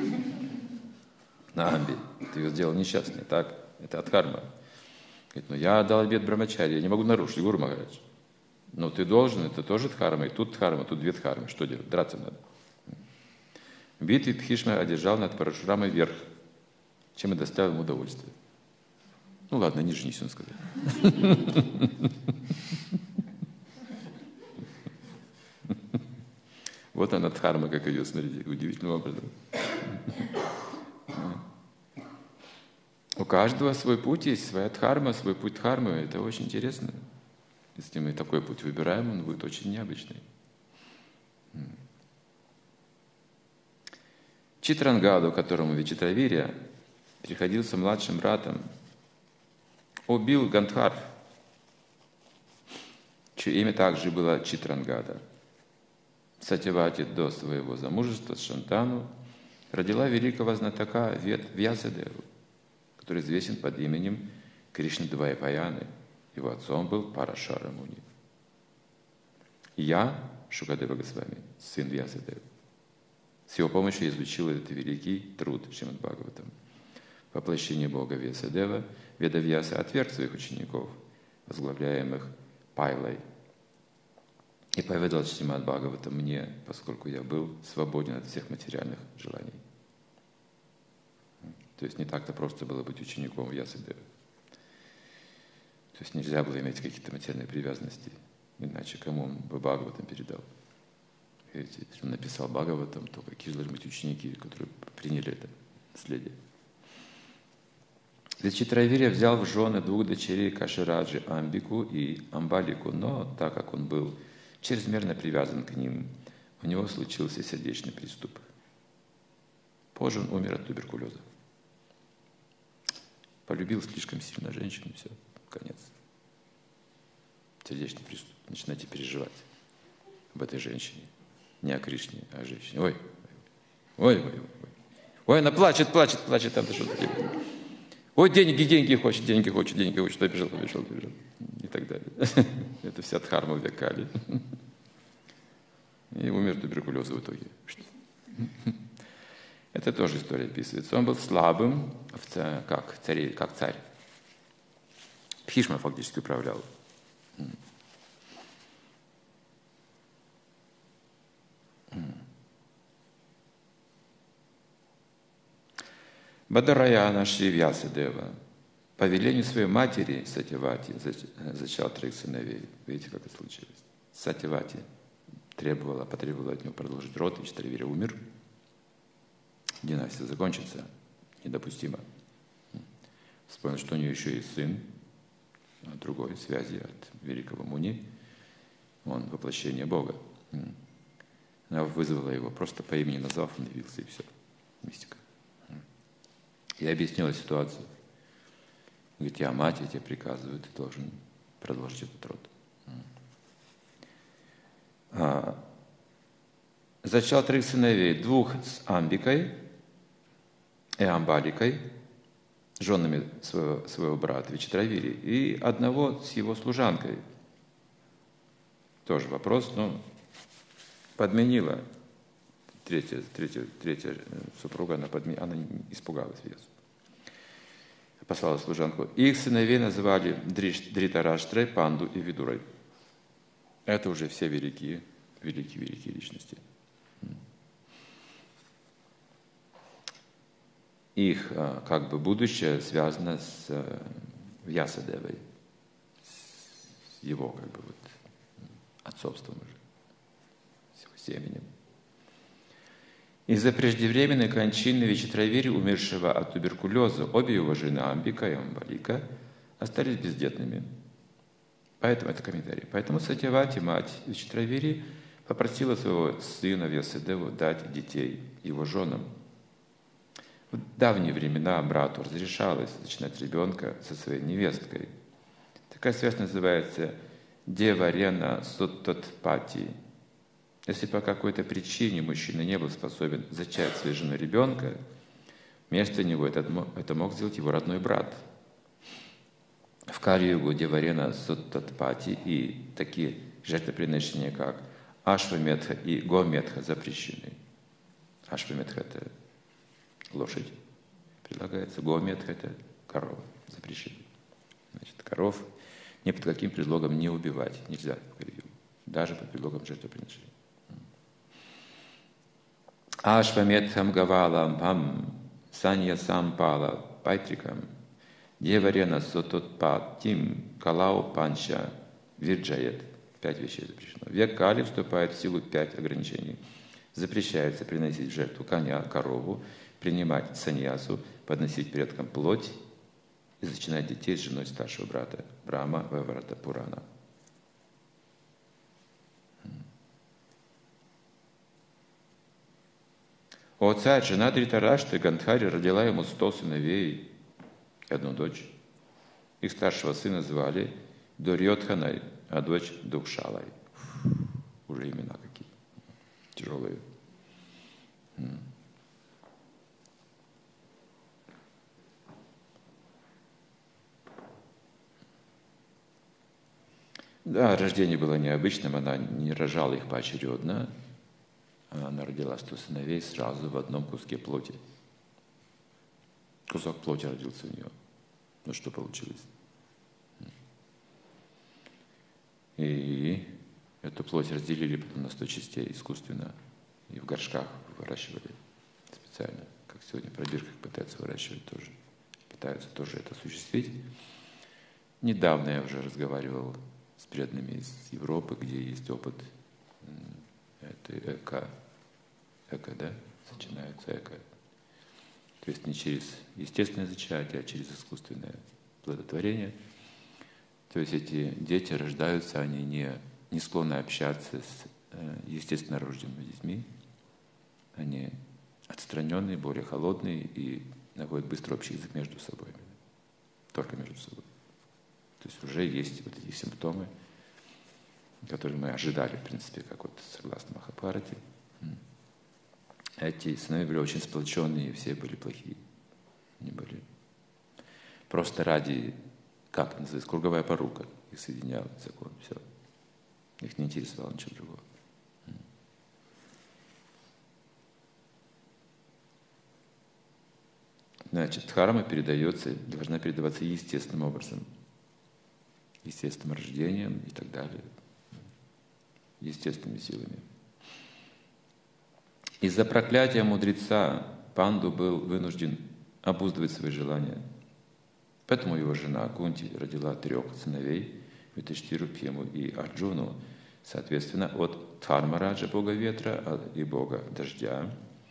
на Амбе. Ты ее сделал несчастной, так? Это адхарма. Говорит, ну я дал обет Брамачари, я не могу нарушить, Гуру Махарадж. Но ты должен, это тоже дхарма, и тут дхарма, тут две дхармы. Что делать? Драться надо. В битве Бхишма одержал над Парашурамой верх. чем мы доставим ему удовольствие. Ну ладно, не женись, он сказал. Вот она дхарма, как идет, смотрите, удивительным образом. У каждого свой путь есть, своя дхарма, свой путь дхармы. Это очень интересно. Если мы такой путь выбираем, он будет очень необычный. Читрангаду, которому Вичитравирья приходился младшим братом, убил Гандхарв, чье имя также было Читрангада. Сатьявати до своего замужества с Шантану родила великого знатока Вед Вьясадеву, который известен под именем Кришны Двайпаяны. Его отцом был Парашара Муни. Я, Шукадева Госвами, сын Вьясадева, с его помощью изучил этот великий труд Шримад Бхагаватам. Воплощение Бога Вьясадева, Веда Вьяса отверг своих учеников, возглавляемых Пайлой, и поведал Шримад Бхагаватам мне, поскольку я был свободен от всех материальных желаний. То есть не так-то просто было быть учеником Вьясадева. То есть нельзя было иметь какие-то материальные привязанности, иначе кому он бы Бхагаватам передал. Видите, если он написал Бхагаватам, то какие же должны быть ученики, которые приняли это наследие. Вичитравирья взял в жены двух дочерей Кашираджи, Амбику и Амбалику, но так как он был чрезмерно привязан к ним, у него случился сердечный приступ. Позже он умер от туберкулеза. Полюбил слишком сильно женщину, все, конец. Сердечный приступ. Начинайте переживать об этой женщине. Не о Кришне, а о женщине. Ой, ой, ой, ой. Ой, она плачет, плачет, плачет, там что-то. Ой, деньги, деньги хочет, деньги хочет, деньги хочет. Побежал, побежал, побежал. И так далее. Это вся дхарма в Векале. И умер от туберкулеза в итоге. Это тоже история описывается. Он был слабым, как царь. Как царь. Бхишма фактически управлял. Бадараяна Шри Вьясадева по велению своей матери Сатьявати зачал троих сыновей. Видите, как это случилось? Сатьявати требовала, потребовала от него продолжить род, и Вичитравирья умер. Династия закончится. Недопустимо. Вспомнил, что у нее еще есть сын, другой связи от великого Муни. Он воплощение Бога. Она вызвала его, просто по имени назвав, он явился, и все. Мистика. Я объяснила ситуацию. Говорит, я мать, я тебе приказываю, ты должен продолжить этот род. А, зачал трех сыновей, двух с Амбикой и Амбаликой, женами своего, своего брата Вичитравирьи, и одного с его служанкой. Тоже вопрос, но подменила. Третья, третья, третья супруга, она, подми... она испугалась Вьясу. Послала служанку. Их сыновей называли Дритараштрой, Панду и Видурой. Это уже все великие, великие, великие личности. Их как бы будущее связано с Вьясадевой, с его как бы вот отцовством уже, с его семенем. Из-за преждевременной кончины Вичитравирьи, умершего от туберкулеза, обе его жены Амбика и Амбалика остались бездетными. Поэтому, это комментарий. Поэтому Сатьявати, мать Вичитравирьи, попросила своего сына Вьясадеву дать детей его женам. В давние времена брату разрешалось зачинать ребенка со своей невесткой. Такая связь называется Деварена Суттатпати. Если по какой-то причине мужчина не был способен зачать своей женой ребенка, вместо него это, это мог сделать его родной брат. В Кали-югу Деварена Суттатпати и такие жертвоприношения, как Ашваметха и Гометха, запрещены. Ашваметха – это лошадь, предлагается. Гометха – это корова, запрещены. Значит, коров ни под каким предлогом не убивать нельзя в Кали-югу, даже под предлогом жертвоприношения. Ашваметхам Гавалам Пам Санья Сампала Пайтрикам, Деварена Сототпатим, Калау Панча, Вирджает. Пять вещей запрещено. В век Кали вступает в силу пять ограничений. Запрещается приносить в жертву коня, корову, принимать саньясу, подносить предкам плоть и зачинать детей с женой старшего брата. Брахма Ваварата Пурана. У отца жена Дритарашты Гандхари родила ему сто сыновей и одну дочь. Их старшего сына звали Дурьодханой, а дочь Дукшалой. Уже имена какие тяжелые. Да, рождение было необычным, она не рожала их поочередно. Она родила сто сыновей сразу в одном куске плоти. Кусок плоти родился у нее. Ну что получилось? И эту плоть разделили потом на сто частей искусственно. И в горшках выращивали специально. Как сегодня в пробирках пытаются выращивать тоже. Пытаются тоже это осуществить. Недавно я уже разговаривал с преданными из Европы, где есть опыт. Это эко, эко, да, начинается эко. То есть не через естественное зачатие, а через искусственное плодотворение. То есть эти дети рождаются, они не, не склонны общаться с э, естественно рожденными детьми. Они отстраненные, более холодные и находят быстро общий язык между собой. Только между собой. То есть уже есть вот эти симптомы, которые мы ожидали, в принципе, как вот согласно Махабхарате. Эти сыновья были очень сплоченные, и все были плохие. Они были просто ради, как называется, круговая порука. Их соединял закон, все. Их не интересовало ничего другого. Значит, дхарма передается, должна передаваться естественным образом. Естественным рождением и так далее. Естественными силами. Из-за проклятия мудреца Панду был вынужден обуздывать свои желания. Поэтому его жена Кунти родила трех сыновей, Юдхиштиру, Пхему и Арджуну, соответственно, от Дхармараджа, бога ветра, и бога дождя,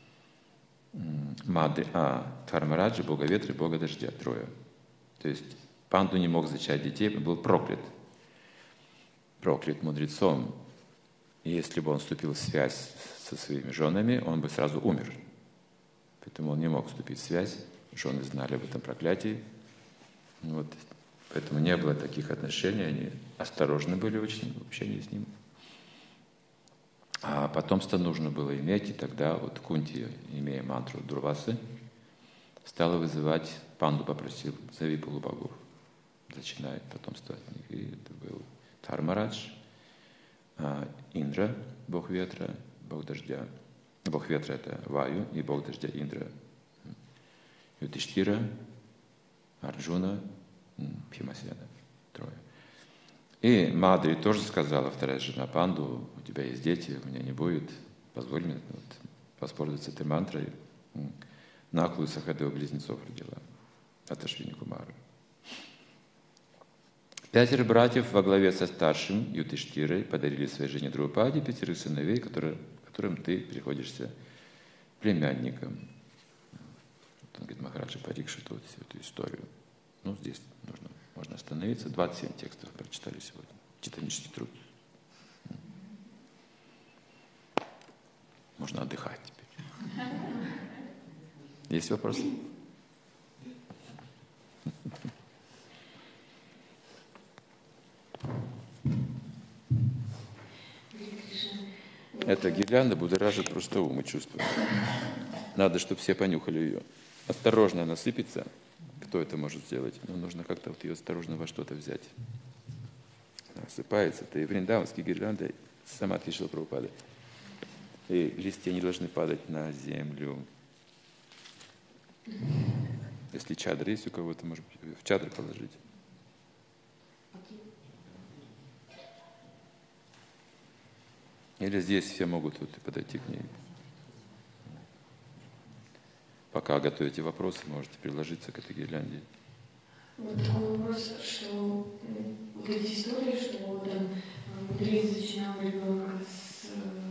Мадри, а, Дхармараджа, бога ветра и бога дождя, трое. То есть Панду не мог зачать детей, был проклят. Проклят мудрецом. И если бы он вступил в связь со своими женами, он бы сразу умер. Поэтому он не мог вступить в связь. Жены знали об этом проклятии. Вот. Поэтому не было таких отношений. Они осторожны были очень в общении с ним. А потомство нужно было иметь. И тогда вот Кунти, имея мантру Дурвасы, стала вызывать, Панду попросил, зови полубогов. Зачинает потомство от них. И это был Дхармарадж, Индра, бог ветра, бог дождя. Бог ветра — это Ваю, и бог дождя — Индра. Юдхиштира, Арджуна, Бхимасена. Трое. И Мадри тоже сказала, вторая жена Панду: у тебя есть дети, у меня не будет. Позволь мне вот, воспользоваться этой мантрой. Наклу и Сахадева близнецов родила от Ашвини Кумара. Пятеро братьев во главе со старшим Юдхиштирой подарили своей жене Друпаде пятерых сыновей, которые, которым ты приходишься племянником. Он говорит, Махараджа Парикшиту вот всю эту историю. Ну, здесь нужно, можно остановиться. двадцать семь текстов прочитали сегодня. Титанический труд. Можно отдыхать теперь. Есть вопросы? Эта гирлянда будоражит просто ум и чувства. Надо, чтобы все понюхали ее. Осторожно она сыпется. Кто это может сделать? Ну, нужно как-то вот ее осторожно во что-то взять. Осыпается. Это и вриндаванские гирлянды сама Шрила Прабхупады. И листья не должны падать на землю. Если чадр есть у кого-то, может быть, в чадр положить. Или здесь все могут вот подойти к ней. пока готовите вопросы, можете приложиться к этой гирлянде. Вот такой вопрос, что вот эти истории, что там мудрец зачинал ребенка с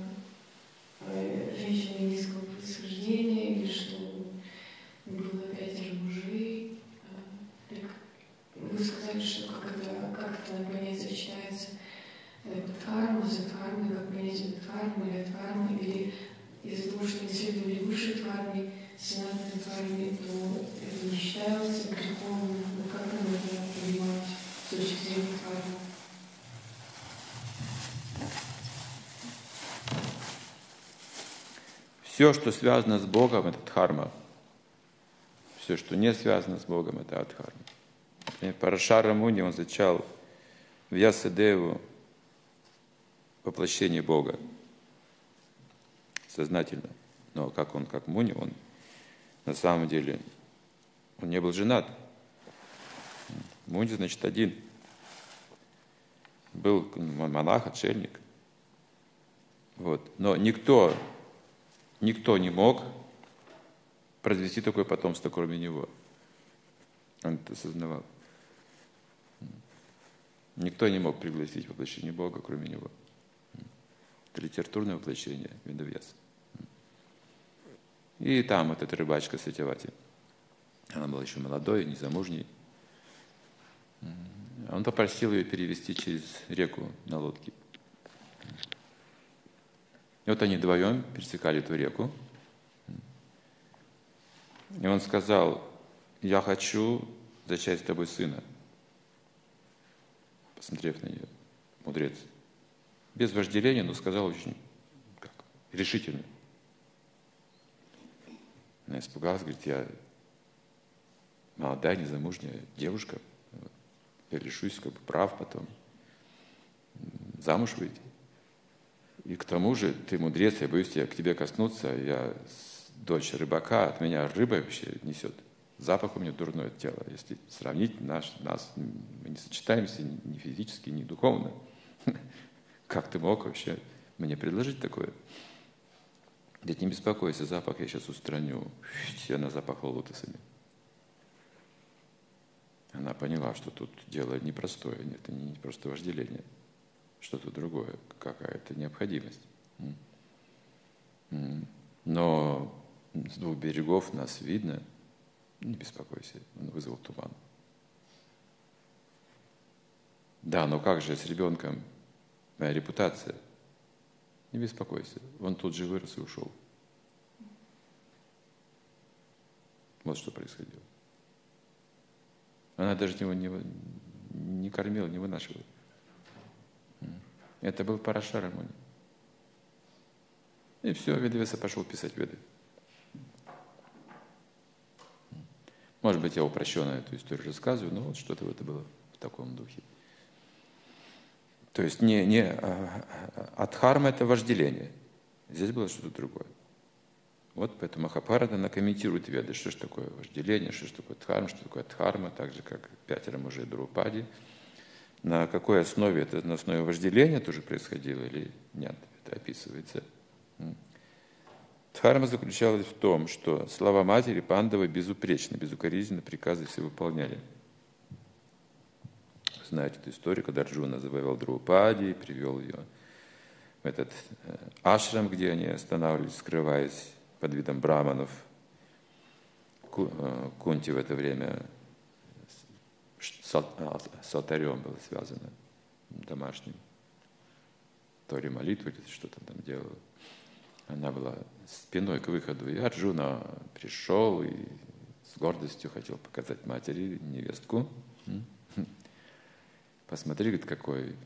э, женщиной индийского происхождения, или что было пятеро мужей. Э, так вы сказали, что как это, как это понятие читается дхарма, задхарма, как понятие дхарма или дхарма, или из-за того, что мы исследовали высшей дхармой, санатной дхармой, то это не считается грехом. Ну, как нам это понимать с точки зрения дхармы? Все, что связано с Богом, это дхарма. Все, что не связано с Богом, это адхарма. Например, Парашара Муни, он зачал Вьясадеву воплощение Бога сознательно. Но как он, как Муни, он на самом деле, он не был женат. Муни, значит, один. Был монах, отшельник. Вот. Но никто, никто не мог произвести такое потомство, кроме него. Он это осознавал. Никто не мог пригласить воплощение Бога, кроме него. Это литературное воплощение Ведавьяса. И там вот эта рыбачка Сатьявати. Она была еще молодой, незамужней. Он попросил ее перевести через реку на лодке. И вот они вдвоем пересекали эту реку. И он сказал: я хочу зачать с тобой сына. Посмотрев на нее, мудрец. Без вожделения, но сказал очень как, решительно. Она испугалась, говорит: я молодая, незамужняя девушка. Я лишусь как бы прав потом замуж выйти. И к тому же ты мудрец, я боюсь тебя к тебе коснуться. Я дочь рыбака, от меня рыба вообще несет. Запах у меня дурной от тела. Если сравнить наш, нас, мы не сочетаемся ни физически, ни духовно. Как ты мог вообще мне предложить такое? Ведь не беспокойся, запах я сейчас устраню. И она запахла лотосами. Она поняла, что тут дело непростое, это не просто вожделение, что-то другое, какая-то необходимость. Но с двух берегов нас видно, не беспокойся, он вызвал туман. Да, но как же с ребенком моя репутация? Не беспокойся, он тут же вырос и ушел. Вот что происходило. Она даже его не, не кормила, не вынашивала. Это был Парашара Муни. И все, Ведавьяса пошел писать Веды. Может быть, я упрощенно эту историю рассказываю, но вот что-то это было в таком духе. То есть не, не адхарма – это вожделение. Здесь было что-то другое. Вот поэтому Махабхарата, она комментирует Веды, что же такое вожделение, что же такое дхарма, что такое дхарма, так же, как пятеро мужей Друпади. На какой основе это, на основе вожделения тоже происходило или нет, это описывается. Дхарма заключалась в том, что слова матери Пандавы безупречно, безукоризненно приказы все выполняли. Вы знаете эту историю, когда Арджуна завоевал Друпади, привел ее в этот ашрам, где они останавливались, скрываясь под видом браманов. Кунти в это время с алтарем было связано, домашним. То ли молитву, или что-то там делала. Она была спиной к выходу. И Арджуна пришел и с гордостью хотел показать матери невестку. Посмотри, говорит, какой...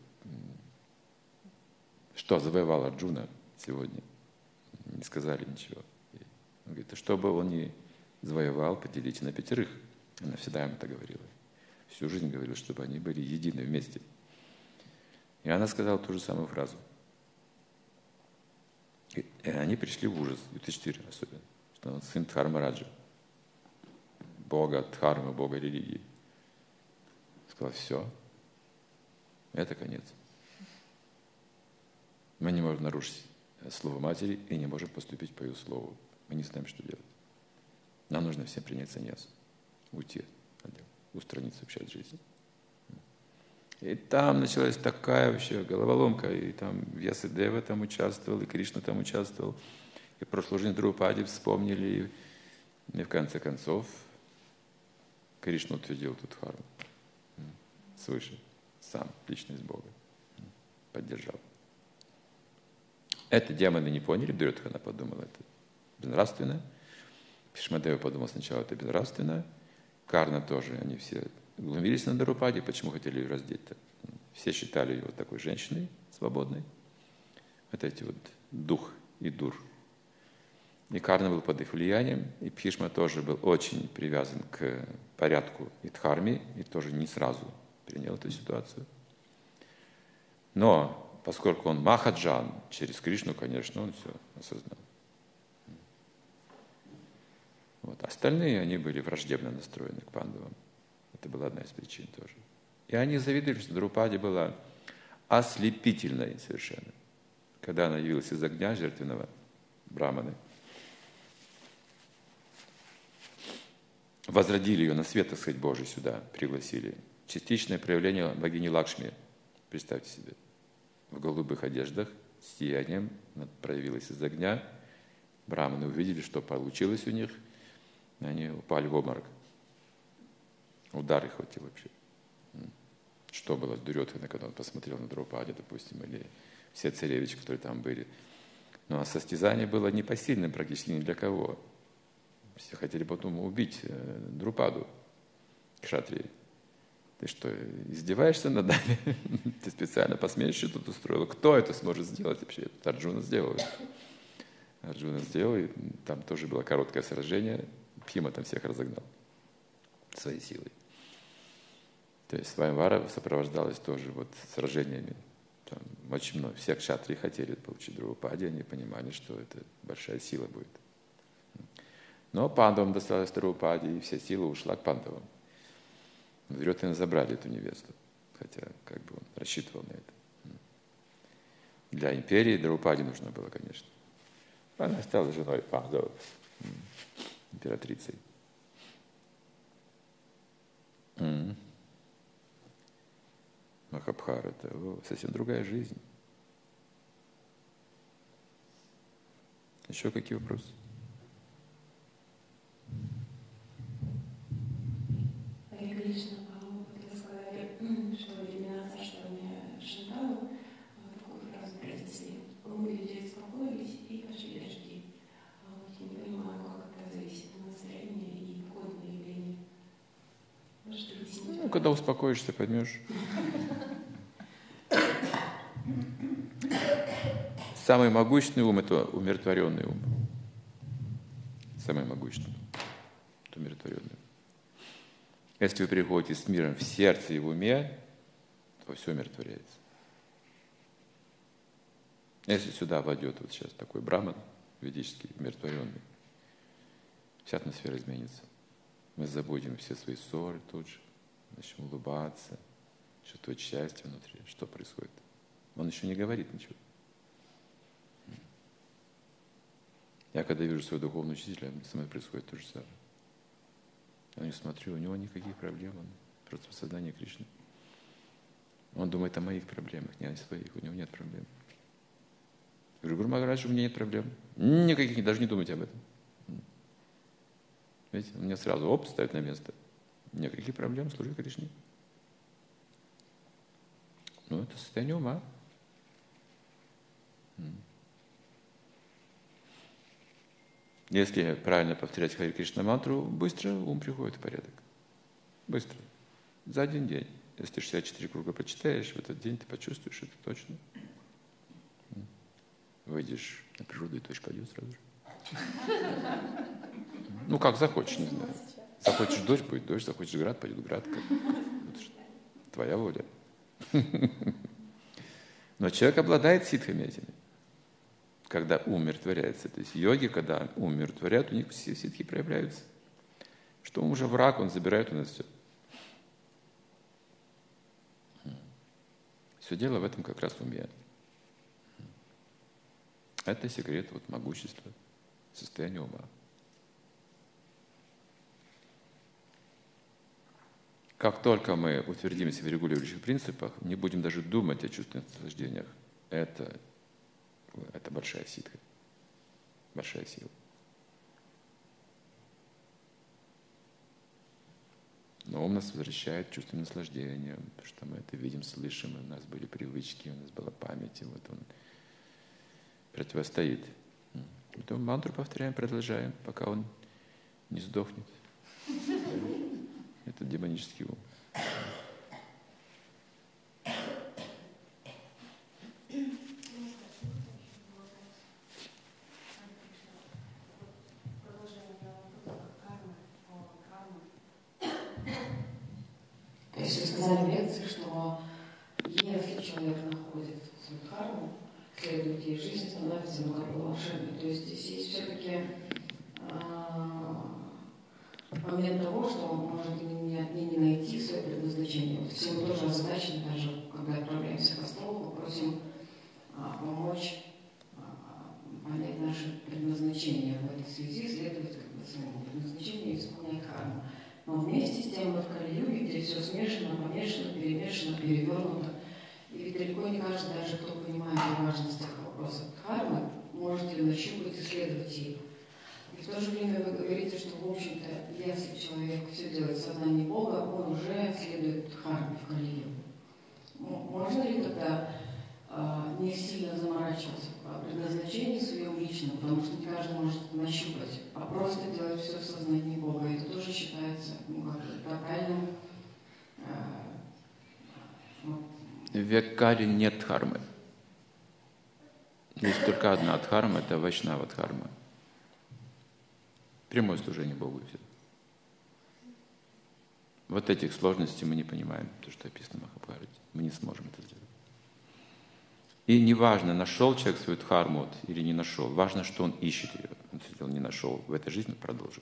Что завоевал Арджуна сегодня? Не сказали ничего. Он говорит: что бы он ни завоевал, поделите на пятерых. Она всегда ему это говорила. Всю жизнь говорила, чтобы они были едины вместе. И она сказала ту же самую фразу. И они пришли в ужас, Юдхиштхира особенно, что он сын Дхармараджа, бога Дхармы, бога религии. Сказал: все, это конец. Мы не можем нарушить слово матери и не можем поступить по ее слову. Мы не знаем, что делать. Нам нужно всем принять саньясу, уйти, устраниться вообще от жизни. И там началась такая вообще головоломка, и там Вьясадева там участвовал, и Кришна там участвовал, и прошлую жизнь Драупади вспомнили, и, и в конце концов Кришна утвердил тут дхарму свыше, сам, личность Бога, поддержал. Это демоны не поняли, Дурьодхана подумал, это безнравственно. Бхишмадева подумал сначала, это безнравственно. Карна тоже, они все глумились на Драупади, почему хотели ее раздеть-то? Все считали ее вот такой женщиной свободной. Вот эти вот дух и дур. И Карна был под их влиянием, и Бхишма тоже был очень привязан к порядку и дхарме, и тоже не сразу принял эту ситуацию. Но поскольку он Махаджан, через Кришну, конечно, он все осознал. Вот. Остальные, они были враждебно настроены к пандавам. Это была одна из причин тоже. И они завидовали, что Драупади была ослепительной совершенно. Когда она явилась из огня жертвенного браманы, возродили ее на свет, так сказать, Божий сюда, пригласили. Частичное проявление богини Лакшми, представьте себе, в голубых одеждах, с сиянием, она проявилась из огня. Браманы увидели, что получилось у них, и они упали в обморок. Удар их хватил вообще. Что было с Дурьодханой, когда он посмотрел на Драупади, допустим, или все царевичи, которые там были. Ну, а состязание было непосильным практически ни для кого. Все хотели потом убить э, Друпаду, кшатрии. Ты что, издеваешься над нами? Ты специально посмешище тут устроил? Кто это сможет сделать вообще? Это Арджуна сделал. Арджуна сделал, и там тоже было короткое сражение. Бхима там всех разогнал своей силой. То есть Свайамвара сопровождалась тоже вот сражениями. Там очень много. Все кшатрии хотели получить Драупади, они понимали, что это большая сила будет. Но пандавам досталось Драупади, и вся сила ушла к пандавам. Дурьодхана забрали эту невесту, хотя как бы он рассчитывал на это. Для империи Драупади нужно было, конечно. Она стала женой пандавов, императрицей. Махабхарата, о, совсем другая жизнь. Еще какие вопросы? Харе Кришна, вы сказали, что времена царствования Шантану, такую фразу произнесли: мы люди успокоились и пошли дожди. Вот я не понимаю, как это зависит от настроения и погодных явлений. Может, объяснить? Ну, когда успокоишься, поймешь. Самый могущественный ум – это умиротворенный ум. Самый могущественный – это умиротворенный ум. Если вы приходите с миром в сердце и в уме, то все умиротворяется. Если сюда войдет вот сейчас такой браман ведический, умиротворенный, вся атмосфера изменится. Мы забудем все свои ссоры тут же, начнем улыбаться, чувствовать счастье внутри. Что происходит? Он еще не говорит ничего. Я когда вижу своего духовного учителя, со мной происходит то же самое. Я не смотрю, у него никаких проблем, он просто в сознании Кришны. Он думает о моих проблемах, не о своих, у него нет проблем. Я говорю: Гуру Махарадж, у меня нет проблем. Никаких, даже не думайте об этом. Видите, он меня сразу оп, ставит на место. Никаких проблем, служи Кришне. Ну, это состояние ума. Если правильно повторять Харе Кришна мантру, быстро ум приходит в порядок. Быстро. За один день. Если шестьдесят четыре круга прочитаешь, в этот день ты почувствуешь это точно. Выйдешь на природу, и дождь пойдет сразу же. Ну, как захочешь, не знаю. Захочешь дождь, будет дождь, захочешь град, пойдет град. Как... Твоя воля. Но человек обладает ситхами этими. Когда ум умиротворяется. То есть йоги, когда ум умиротворяют, у них все ситхи проявляются. Что ум уже враг, он забирает у нас все. Все дело в этом как раз в уме. Это секрет вот могущества, состояния ума. Как только мы утвердимся в регулирующих принципах, не будем даже думать о чувственных наслаждениях, это, это большая ситха, большая сила. Но ум нас возвращает к чувственным наслаждениям, потому что мы это видим, слышим, у нас были привычки, у нас была память, и вот он противостоит. Потом мантру повторяем, продолжаем, пока он не сдохнет. Это демонический ум. То есть вы сказали в лекции, что если человек находит свою дхарму, следует ей, жизнь становится ему как бы волшебной. То есть здесь есть все-таки момент того, что он может не, не, не найти свое предназначение. Вот все мы тоже озадачены, даже когда отправляемся к астрологу, просим а, помочь а, понять наше предназначение в этой связи, следовать как бы, своему предназначению и исполнять карму. Но вместе с тем мы в Кали-юге, где все смешано, помешано, перемешано, перевернуто. И ведь далеко не каждый, даже кто понимает важность этих вопросов дхармы, может ее нащупать и следовать ей. И в то же время вы говорите, что, в общем-то, если человек все делает в сознании Бога, он уже следует дхарме в Кали-югу. Можно ли тогда э, не сильно заморачиваться по предназначению своему личному, потому что не каждый может нащупать, а просто делать все в сознании Бога. Это тоже считается ну, как тотальным... Э, вот. В Кали нет дхармы. Есть только одна дхарма, это Вайшнава дхарма. Прямое служение Богу и все. Вот этих сложностей мы не понимаем, то, что описано в Махабхарате. Мы не сможем это сделать. И неважно, нашел человек свою дхарму вот, или не нашел. Важно, что он ищет ее. Он сидел, не нашел. В этой жизни он продолжит.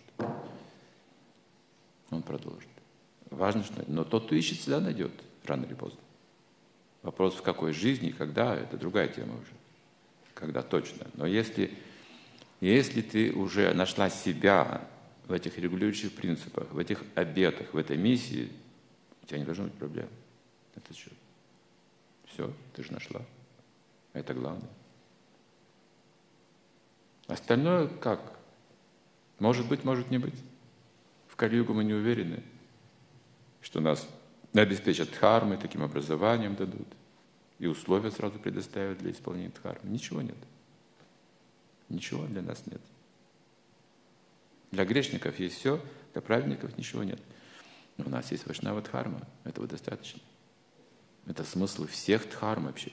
Он продолжит. Важно, что... Но тот, кто ищет, всегда найдет, рано или поздно. Вопрос, в какой жизни и когда, это другая тема уже. Когда точно. Но если, если ты уже нашла себя в этих регулирующих принципах, в этих обетах, в этой миссии, у тебя не должно быть проблем. Это что? Все, ты же нашла. Это главное. Остальное как? Может быть, может не быть. В Кали-югу мы не уверены, что нас обеспечат дхармой, таким образованием дадут. И условия сразу предоставят для исполнения дхармы. Ничего нет. Ничего для нас нет. Для грешников есть все, для праведников ничего нет. Но у нас есть Вайшнава дхарма. Этого достаточно. Это смысл всех дхарм вообще.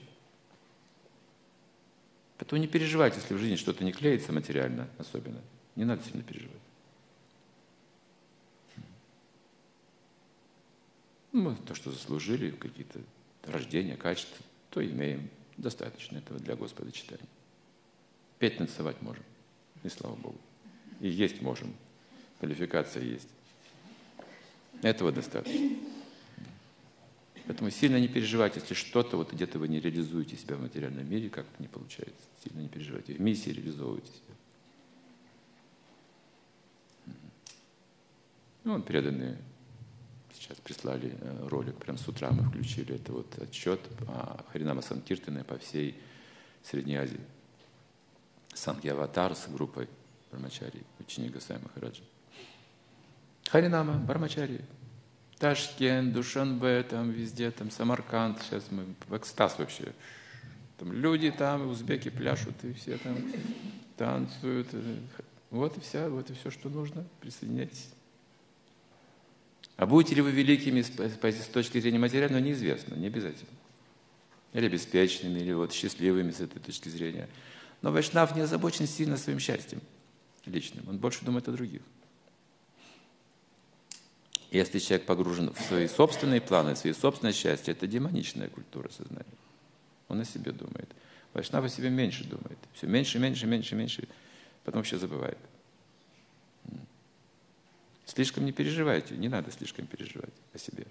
Поэтому не переживайте, если в жизни что-то не клеится материально особенно. Не надо сильно переживать. Мы то, что заслужили, какие-то рождения, качества, то имеем. Достаточно этого для Господа читания. Петь, танцевать можем. И слава Богу. И есть можем. Квалификация есть. Этого достаточно. Поэтому сильно не переживайте, если что-то, вот где-то вы не реализуете себя в материальном мире, как-то не получается. Сильно не переживайте. В миссии реализовывайте себя. Ну, преданные сейчас прислали ролик, прям с утра мы включили. Это вот отчет о Харинама Санкиртане по всей Средней Азии. Санкья-аватар с группой Брамачари, ученик Госвами Махараджа. Харинама, Брамачари. Ташкент, Душанбе, там везде, там Самарканд. Сейчас мы в экстаз вообще. Там люди там, узбеки пляшут, и все там танцуют. Вот и вся, вот и все, что нужно. Присоединяйтесь. А будете ли вы великими с, с точки зрения материального, неизвестно, не обязательно. Или беспечными, или вот счастливыми с этой точки зрения. Но Вайшнав не озабочен сильно своим счастьем личным. Он больше думает о других. Если человек погружен в свои собственные планы, в свои собственное счастье, это демоничная культура сознания. Он о себе думает. Вайшнав о себе меньше думает. Все меньше, меньше, меньше, меньше. Потом вообще забывает. Слишком не переживайте. Не надо слишком переживать о себе.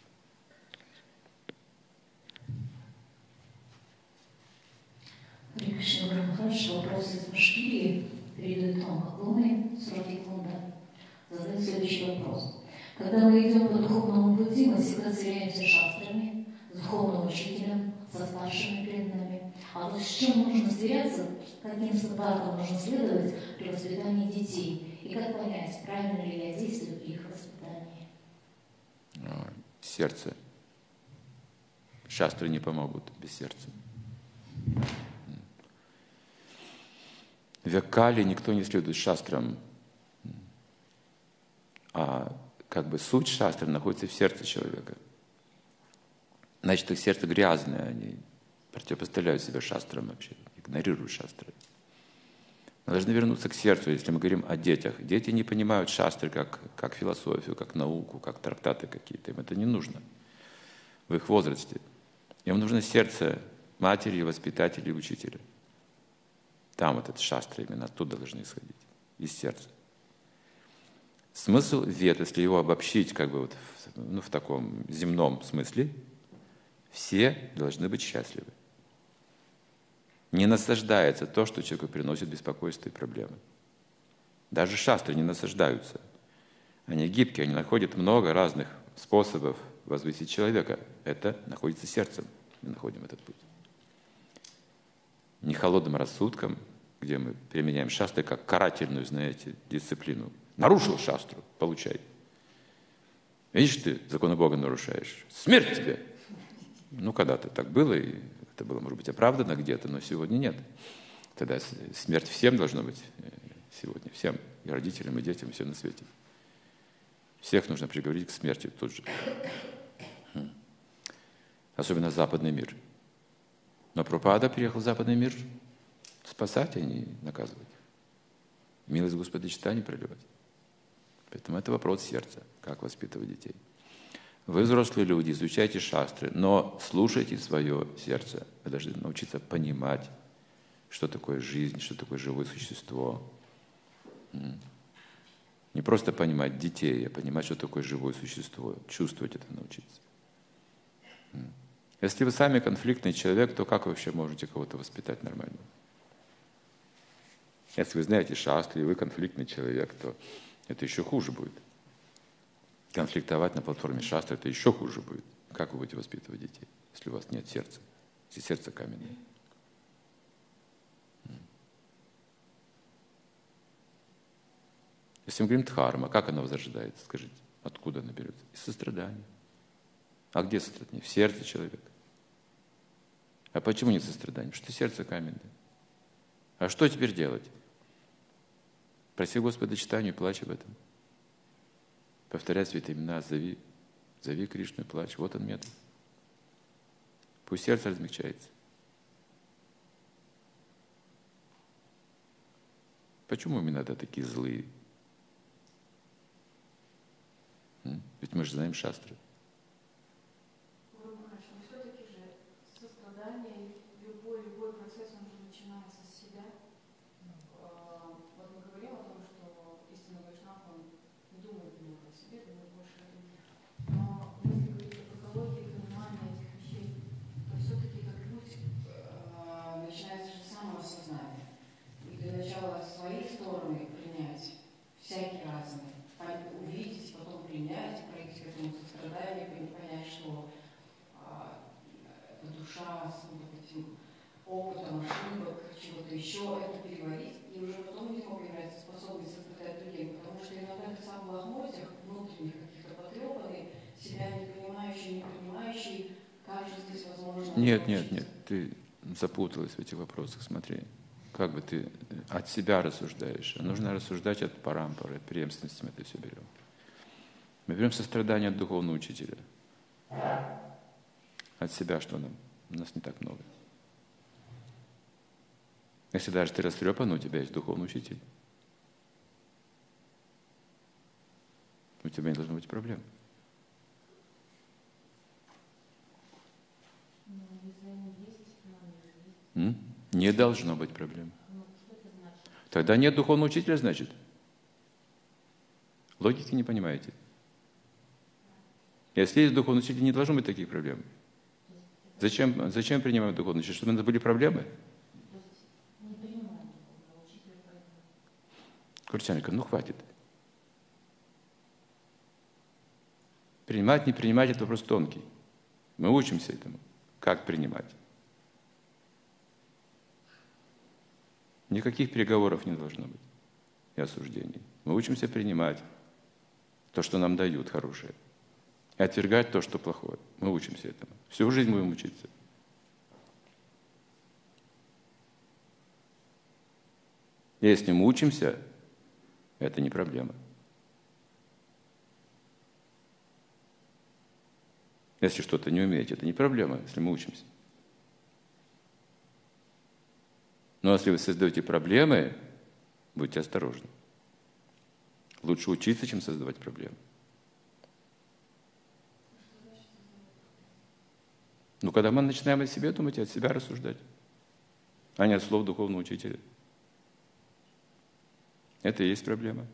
Кришна Брамхадж, вопрос из Башкирии передает Том Аглуны, Сурати Кунда. Задает следующий вопрос. Когда мы идем по духовному пути, мы всегда сверяемся шастрами, с духовным учителем, со старшими преданными. А вот с чем нужно сверяться, каким стандартам нужно следовать при воспитании детей? И как понять, правильно ли я действую в их воспитании? Сердце. Шастры не помогут без сердца. В Кали никто не следует шастрам. А как бы суть шастры находится в сердце человека. Значит, их сердце грязное, они противопоставляют себя шастрам вообще, игнорируют шастры. Мы должны вернуться к сердцу, если мы говорим о детях. Дети не понимают шастры как, как философию, как науку, как трактаты какие-то. Им это не нужно в их возрасте. Им нужно сердце матери, воспитателя и учителя. Там вот этот шастра, именно оттуда должны исходить, из сердца. Смысл вед, если его обобщить как бы вот в, ну, в таком земном смысле, все должны быть счастливы. Не насаждается то, что человеку приносит беспокойство и проблемы. Даже шастры не насаждаются. Они гибкие, они находят много разных способов возвысить человека. Это находится сердцем. Мы находим этот путь. Не холодным рассудком, где мы применяем шастры как карательную, знаете, дисциплину. Нарушил шастру, получай. Видишь, ты закон Бога нарушаешь. Смерть тебе! Ну, когда-то так было, и это было, может быть, оправдано где-то, но сегодня нет. Тогда смерть всем должна быть сегодня. Всем, и родителям, и детям, и всем на свете. Всех нужно приговорить к смерти тут же. Особенно западный мир. Но Прабхупада приехал в западный мир спасать, а не наказывать. Милость Господа читания проливать. Поэтому это вопрос сердца, как воспитывать детей. Вы, взрослые люди, изучайте шастры, но слушайте свое сердце. Вы должны научиться понимать, что такое жизнь, что такое живое существо. Не просто понимать детей, а понимать, что такое живое существо. Чувствовать это научиться. Если вы сами конфликтный человек, то как вы вообще можете кого-то воспитать нормально? Если вы знаете шастры, и вы конфликтный человек, то это еще хуже будет. Конфликтовать на платформе шастры, это еще хуже будет. Как вы будете воспитывать детей, если у вас нет сердца, если сердце каменное? Если мы говорим дхарма, как она возрождается, скажите, откуда она берется? Из сострадания. А где сострадание? В сердце человека. А почему нет сострадания? Потому что сердце каменное. А что теперь делать? Проси Господа читанию и плачь об этом. Повторяй святые имена, зови, зови Кришну и плачь. Вот он метод. Пусть сердце размягчается. Почему мы иногда такие злые? М? Ведь мы же знаем шастры. Все-таки же сострадание, любой, любой процесс, он же начинается с себя. Вот мы говорим о том, что истинный вайшнав, он не думает много о себе, думает больше о других. Но если говорить о патологии понимания этих вещей, то все-таки этот путь начинается же с самоосознания. И для начала свои стороны принять, всякие разные, увидеть, потом принять, пройти к этому состраданию, понять, что а, эта душа с вот этим опытом ошибок, чего-то еще, это переварить, и уже потом у него появляется способность сострадать другим, потому что иногда ты сам в лохмотьях внутренних каких-то потрепанный, себя не понимающий, не понимающий, как же здесь возможно... Нет, нет, нет, ты запуталась в этих вопросах, смотри. Как бы ты от себя рассуждаешь. А нужно рассуждать от парампары, от преемственности мы это все берем. Мы берем сострадание от духовного учителя. От себя что нам? У нас не так много. Если даже ты растрепан, у тебя есть духовный учитель. У тебя не должно быть проблем. М? Не должно быть проблем. Тогда нет духовного учителя, значит. Логики не понимаете. Если есть духовный учитель, не должно быть таких проблем. Зачем, зачем принимаем духовный учителя? Чтобы у нас были проблемы? Курчанка, ну хватит. Принимать, не принимать – это вопрос тонкий. Мы учимся этому. Как принимать? Никаких переговоров не должно быть и осуждений. Мы учимся принимать то, что нам дают хорошее, и отвергать то, что плохое. Мы учимся этому. Всю жизнь будем учиться. Если мы учимся, это не проблема. Если что-то не умеете, это не проблема, если мы учимся. Но если вы создаете проблемы, будьте осторожны. Лучше учиться, чем создавать проблемы. Но когда мы начинаем о себе думать и от себя рассуждать, а не от слов духовного учителя, это и есть проблема.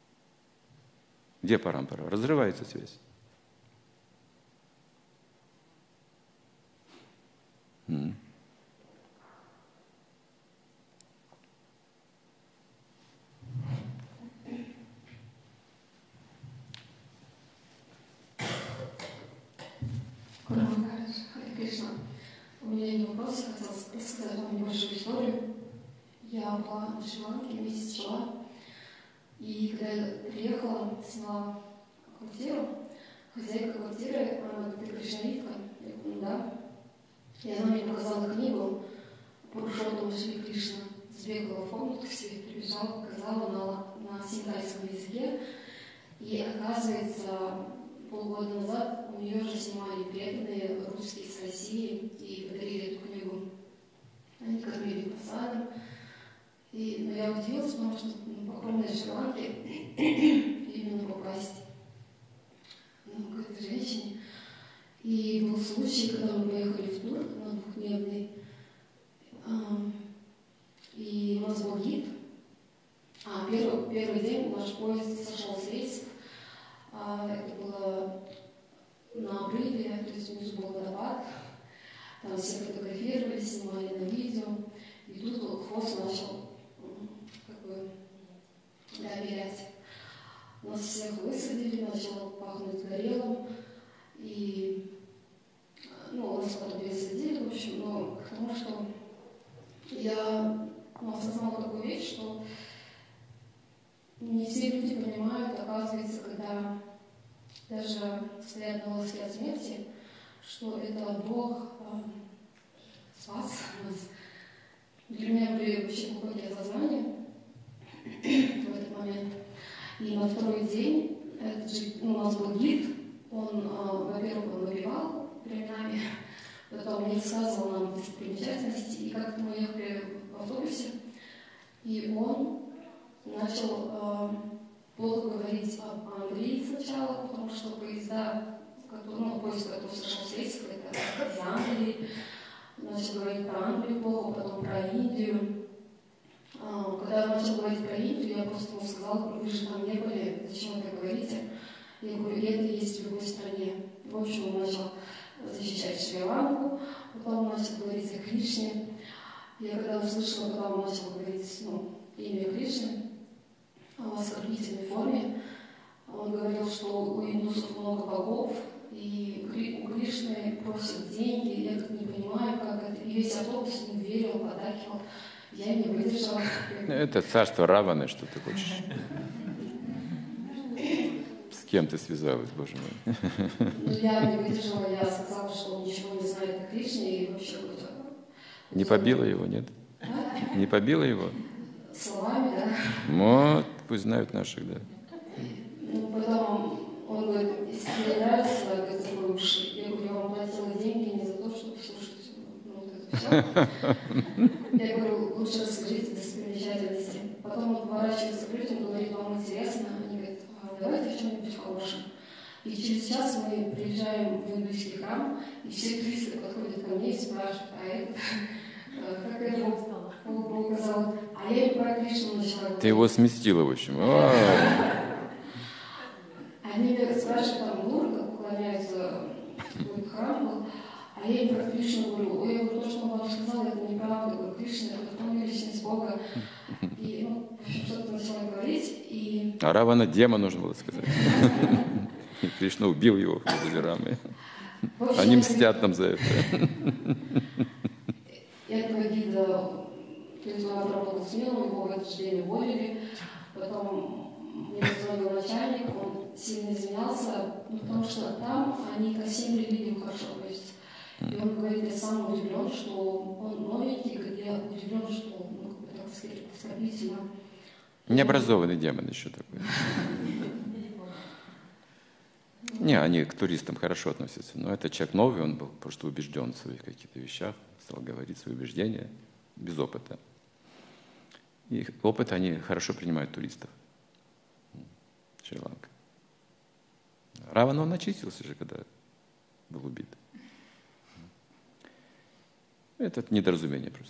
Где парампара? Разрывается связь. М. У меня не вопрос, я хотела рассказать вам небольшую историю. Я была на Шри-Ланке, месяц жила, и когда я приехала, сняла квартиру, хозяйка квартиры, она говорит: ты кришнаитка? Я говорю: да. И она мне показала книгу «Пурушоттама Шри Кришна». Сбегала в комнату к себе, прибежала, показала на, на синтайском языке. И оказывается, полгода назад у нее же снимали преданные русские с России и подарили эту книгу. Они кормили посадом. И, но я удивилась, потому что ну, по огромной Шри-Ланке именно попасть ну, к этой женщине. И был случай, когда мы поехали в тур на двухдневный, и у нас был гид. А первый, первый день наш поезд сошел с рейсов. Это было на обрыве, то есть внизу был водопад. Там все фотографировали, снимали на видео. И тут хвост начал как бы доверять. Нас всех высадили, начало пахнуть горелым. И ну, нас потом пересадили, в общем, но к тому, что я ну, осознала такую вещь, что не все люди понимают, оказывается, когда даже стоят на волоске от смерти, что это Бог э, спас нас. Для меня были вообще глубокие осознания в этот момент. И на второй день этот же, ну, у нас был гид, он, э, во-первых, он выпивал временами, потом не рассказывал нам достопримечательности, и как-то мы ехали в автобусе, и он начал э, плохо говорить об Англии сначала, потому что поезда, которые, ну, поезд, который сошел с рейсов, это из Англии, начал говорить про Англию плохо, потом про Индию. А, когда я начал говорить про Индию, я просто ему сказала: вы же там не были, зачем вы это говорите? Я говорю: это есть в любой стране. В общем, он начал защищать Шри-Ланку, потом он начал говорить о Кришне. Я когда услышала, когда он начал говорить ну, имя Кришны в оскорбительной форме, он говорил, что у индусов много богов, и у Кришны просят деньги, я как не понимаю, как это. И весь автобус ему верил, поддакивал. Я не выдержала. Это царство Раваны, что ты хочешь. С кем ты связалась, Боже мой? Ну, я не выдержала, я сказала, что он ничего не знает о Кришне, и вообще какой-то... Не побила его, нет? А? Не побила его? Словами, да. Вот, пусть знают наших, да. Ну, потом он говорит: если тебе нравится, говорит, такой уши. Я говорю: я вам платила деньги не за то, чтобы слушать ну, вот это все. Я говорю: лучше расскажите достопримечательности. Потом он поворачивается к людям, говорит: вам интересно? Они говорят: а, давайте о чем-нибудь хорошем. И через час мы приезжаем в индуйский храм, и все туристы подходят ко мне и спрашивают: а это... Как это Бог сказал? А я им про Кришну начала говорить. Ты его сместила, в общем. Они меня спрашивают, там Дурга поклоняются, какой храм был, а я им про Кришну говорю: ой, я говорю, то, что он вам сказал, это неправда, говорю, Кришна, это вторая личность Бога. И, ну, в общем, что-то начала говорить, и... А Равана демон нужно было сказать. И Кришна убил его в Каладжараме. Они мстят нам за это. Этого гида, то есть он отработал смену, его в этот же день уволили. Потом мне позвонил начальник, он сильно извинялся, ну, потому что там они ко всем религиям хорошо относятся. И он говорит, я сам удивлен, что он новенький, говорит, я удивлен, что, ну, как бы, так сказать, оскорбительно. Необразованный демон еще такой. Не, они к туристам хорошо относятся, но этот человек новый, он был просто убежден в своих каких-то вещах, стал говорить свои убеждения без опыта. И опыт они хорошо принимают туристов. Шри-Ланка. Раван, он очистился же, когда был убит. Это недоразумение просто.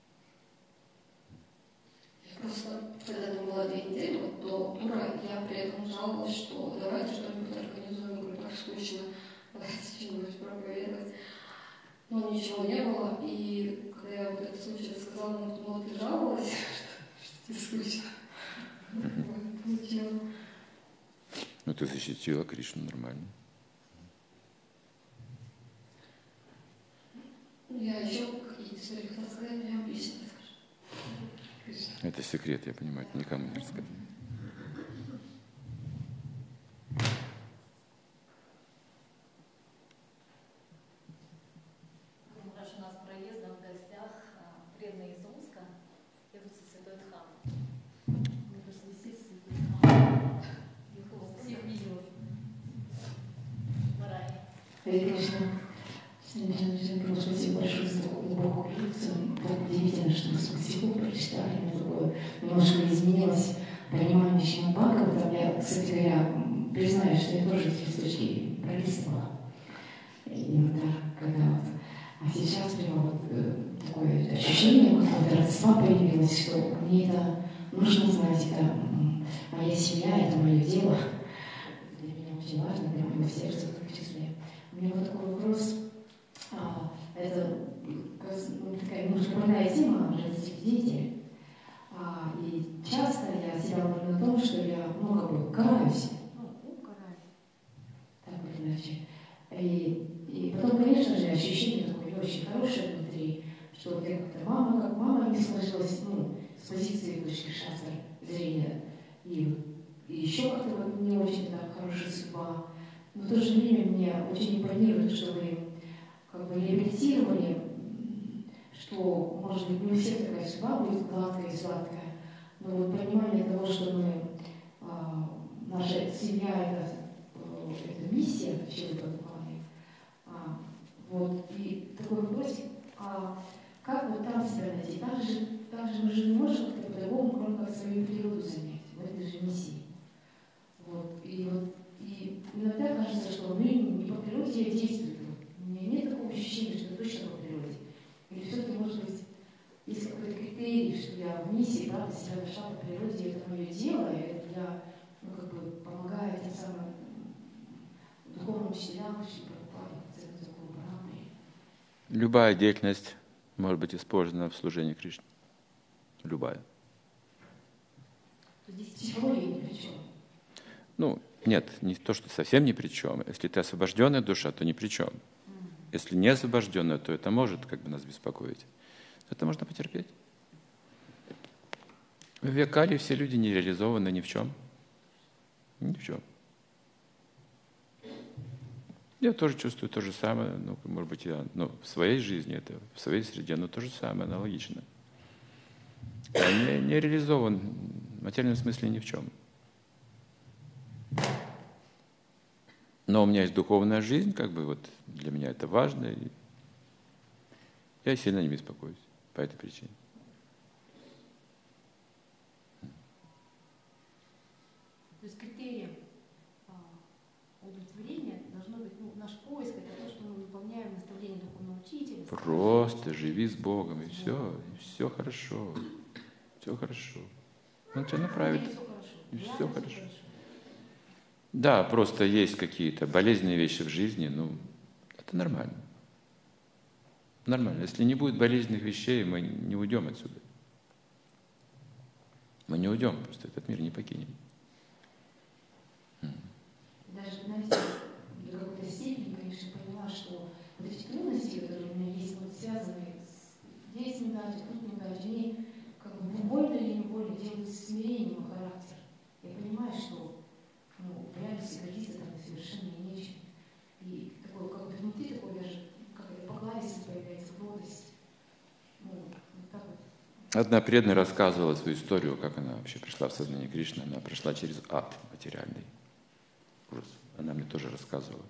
Просто, когда это было две недели, вот, до тура, я при этом жаловалась, что давайте что-нибудь организуем, говорю, так скучно, давайте что-нибудь проповедовать. Но ничего не было, и когда я вот этот случай рассказала, она думала, ты жаловалась, что тебе скучно. Ничего. Ну, ты защитила Кришну нормально. Я еще какие-то истории хотела сказать, но я вам лично расскажу. Это секрет, я понимаю, это никому не рассказать. Раз у нас проездом в гостях преданные из Омска едут со Святой Дхамы. Мы пришли все с Святой Дхамы. Всех видела. Марай. Харе Кришна. Спасибо большое за глубокую лекцию. Так удивительно, что мы стихов прочитали, у меня такое немножко изменилось понимание Шримад Бхагаватам. Я, кстати говоря, признаюсь, что я тоже эти листочки пролистывала. Иногда, когда вот... А сейчас прямо вот э, такое ощущение какого-то родства появилось, что мне это нужно знать, это моя семья, это мое дело. Для меня очень важно, для моего сердца в том числе. У меня вот такой вопрос. А, это ну, такая немножко больная тема, родители, дети. А, и часто я себя ловлю на том, что я, ну, как бы, караюсь. Ну, караюсь. Так или иначе. И, и потом, конечно же, ощущение такое не очень хорошее внутри, что вот я как-то мама, как мама не сложилась, ну, с позиции точки шастра зрения. И, и еще как-то вот не очень так хорошая судьба. Но в то же время мне очень импонирует, что вы как бы реабилитировали, что, может быть, не у всех такая судьба будет гладкая и сладкая, но вот понимание того, что мы, а, наша семья — это, это миссия, чего это выполняет. А, вот, и такой вопросик, а как вот там себя найти? Так же, так же мы же не можем как-то по-другому, кроме как свою природу занять в этой же миссии. Вот, и вот, и иногда кажется, что мы не по природе действуем. У меня нет такого ощущения, что точно по природе. Или все-таки, может быть, есть какой-то критерий, что я в миссии, правда, себя нашла по природе, это мое дело, и это я, ну, как бы, помогаю тем самым духовным учителям, чтобы пропали такого парамы. Любая деятельность может быть использована в служении Кришне. Любая. То здесь психология ни при чем. Ну, нет, не то, что совсем ни при чем. Если ты освобожденная душа, то ни при чем. Если не освобожденная, то это может как бы нас беспокоить. Это можно потерпеть. В Векале все люди не реализованы ни в чем. Ни в чем. Я тоже чувствую то же самое. Ну, может быть, я ну, в своей жизни, это в своей среде, но то же самое, аналогично. Я не, не реализован в материальном смысле ни в чем. Но у меня есть духовная жизнь, как бы вот для меня это важно, и я сильно не беспокоюсь по этой причине. То есть критерием а, удовлетворения должно быть, ну, наш поиск, это то, что мы выполняем наставление духовного учителя. Просто живи с Богом, и все, и все хорошо, все хорошо. Он тебя направит, Все хорошо. и все Реально хорошо. хорошо. Да, просто есть какие-то болезненные вещи в жизни, ну, это нормально. Нормально. Если не будет болезненных вещей, мы не уйдем отсюда. Мы не уйдем, просто этот мир не покинем. Да, даже, знаете, до какой-то степени, конечно, поняла, что вот эти трудности, которые у меня есть, вот связанные с здесь не дать, тут не дать, они как бы больно или не больно делают смирением характер. Я понимаю, что ну, в реальности гордиться там совершенно нечем. И такое, как бы внутри такое даже, как это, покладистость появляется, гордость. Ну, вот так вот. Одна преданная рассказывала свою историю, как она вообще пришла в сознание Кришны. Она прошла через ад материальный. Ужас. Она мне тоже рассказывала.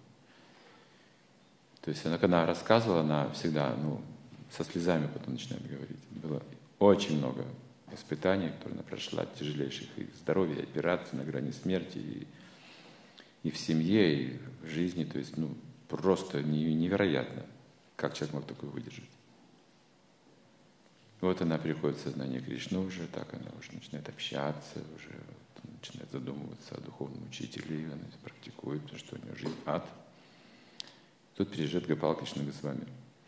То есть она, когда рассказывала, она всегда, ну, со слезами потом начинает говорить. Было очень много испытаний, которые она прошла, тяжелейших, и здоровья, и операций на грани смерти, и, и в семье, и в жизни. То есть, ну, просто невероятно, как человек мог такое выдержать. Вот она приходит в сознание Кришны уже, так она уже начинает общаться, уже вот, начинает задумываться о духовном учителе, она практикует, потому что у нее жизнь ад. Тут приезжает Гопал Кришна Госвами.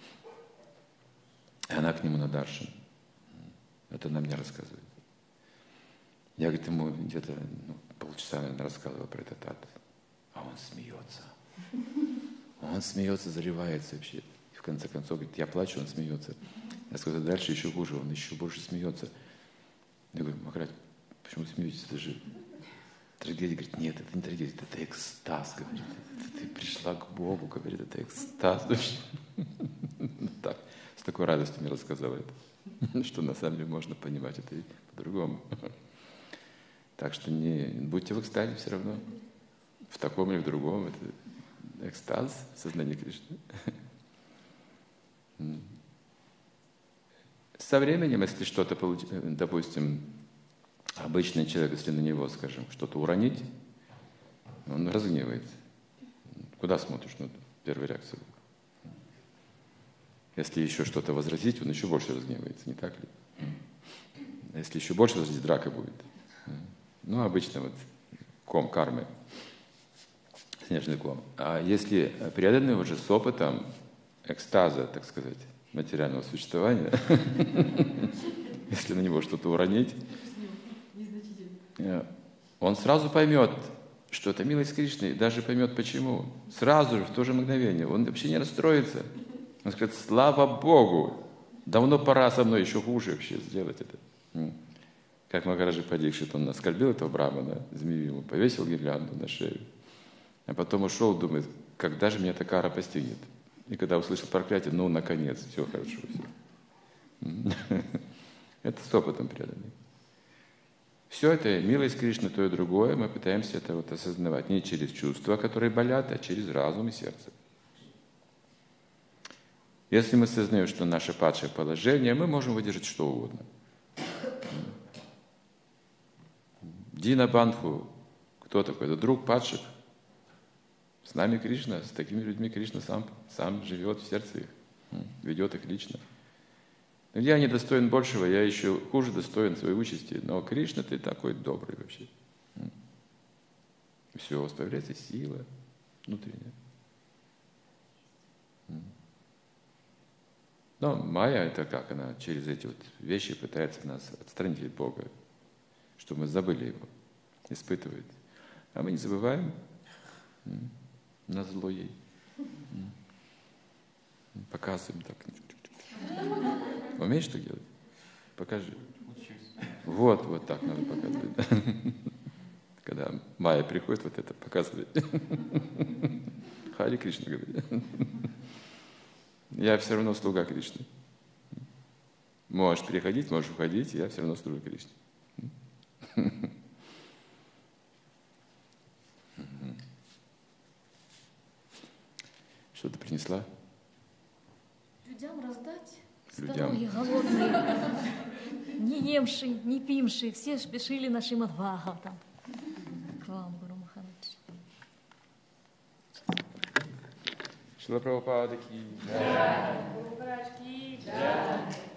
И она к нему на даршан. Это она мне рассказывает. Я, говорит, ему где-то ну, полчаса, наверное, рассказывал про этот ад. А он смеется. Он смеется, заливается вообще. И в конце концов, говорит, я плачу, он смеется. Я сказал, дальше еще хуже, он еще больше смеется. Я говорю, Махарадж, почему вы смеетесь? Это же трагедия. Говорит, нет, это не трагедия, это экстаз, говорит. Это ты пришла к Богу, говорит, это экстаз. Так, с такой радостью мне рассказала это, что на самом деле можно понимать это и по-другому. Так что не будьте в экстазе все равно, в таком или в другом. Это экстаз, сознание Кришны. Со временем, если что-то, допустим, обычный человек, если на него, скажем, что-то уронить, он разгневается. Куда смотришь? Ну, первая реакция. Если еще что-то возразить, он еще больше разгневается, не так ли? Если еще больше возразить, драка будет. Ну, обычно вот ком кармы, снежный ком. А если преданный уже с опытом экстаза, так сказать, материального существования, если на него что-то уронить, он сразу поймет, что это милость Кришны, и даже поймет почему. Сразу же, в то же мгновение. Он вообще не расстроится. Он скажет, слава Богу, давно пора со мной еще хуже вообще сделать это. Как Махараджа Парикшит, он оскорбил этого брамана, змею ему, повесил гирлянду на шею. А потом ушел, думает, когда же меня эта кара постигнет. И когда услышал проклятие, ну, наконец, все хорошо. Все. Это с опытом преданный. Все это милость Кришны, то и другое, мы пытаемся это вот осознавать не через чувства, которые болят, а через разум и сердце. Если мы осознаем, что наше падшее положение, мы можем выдержать что угодно. Дина Бандху, кто такой? Это друг падших. С нами Кришна, с такими людьми Кришна сам, сам живет в сердце их, ведет их лично. Но я не достоин большего, я еще хуже достоин своей участи, но Кришна, ты такой добрый вообще. Все, появляется сила внутренняя. Но майя, это как? Она через эти вот вещи пытается нас отстранить от Бога, чтобы мы забыли Его, испытывает. А мы не забываем, на зло ей. Показываем так. Умеешь так делать? Покажи. Вот, вот так надо показывать. Когда майя приходит, вот это показывает. Хари Кришна говорит. Я все равно слуга Кришны. Можешь приходить, можешь уходить, я все равно слуга Кришны. Что ты принесла? Людям раздать. Людям. Здоровье, голодные, не емшие, не пимшие, все спешили на Шримад Бхагаватам. К вам, Гуру Махарадж. Шрила Прабхупада ки джай. Гуру Махарадж ки джай.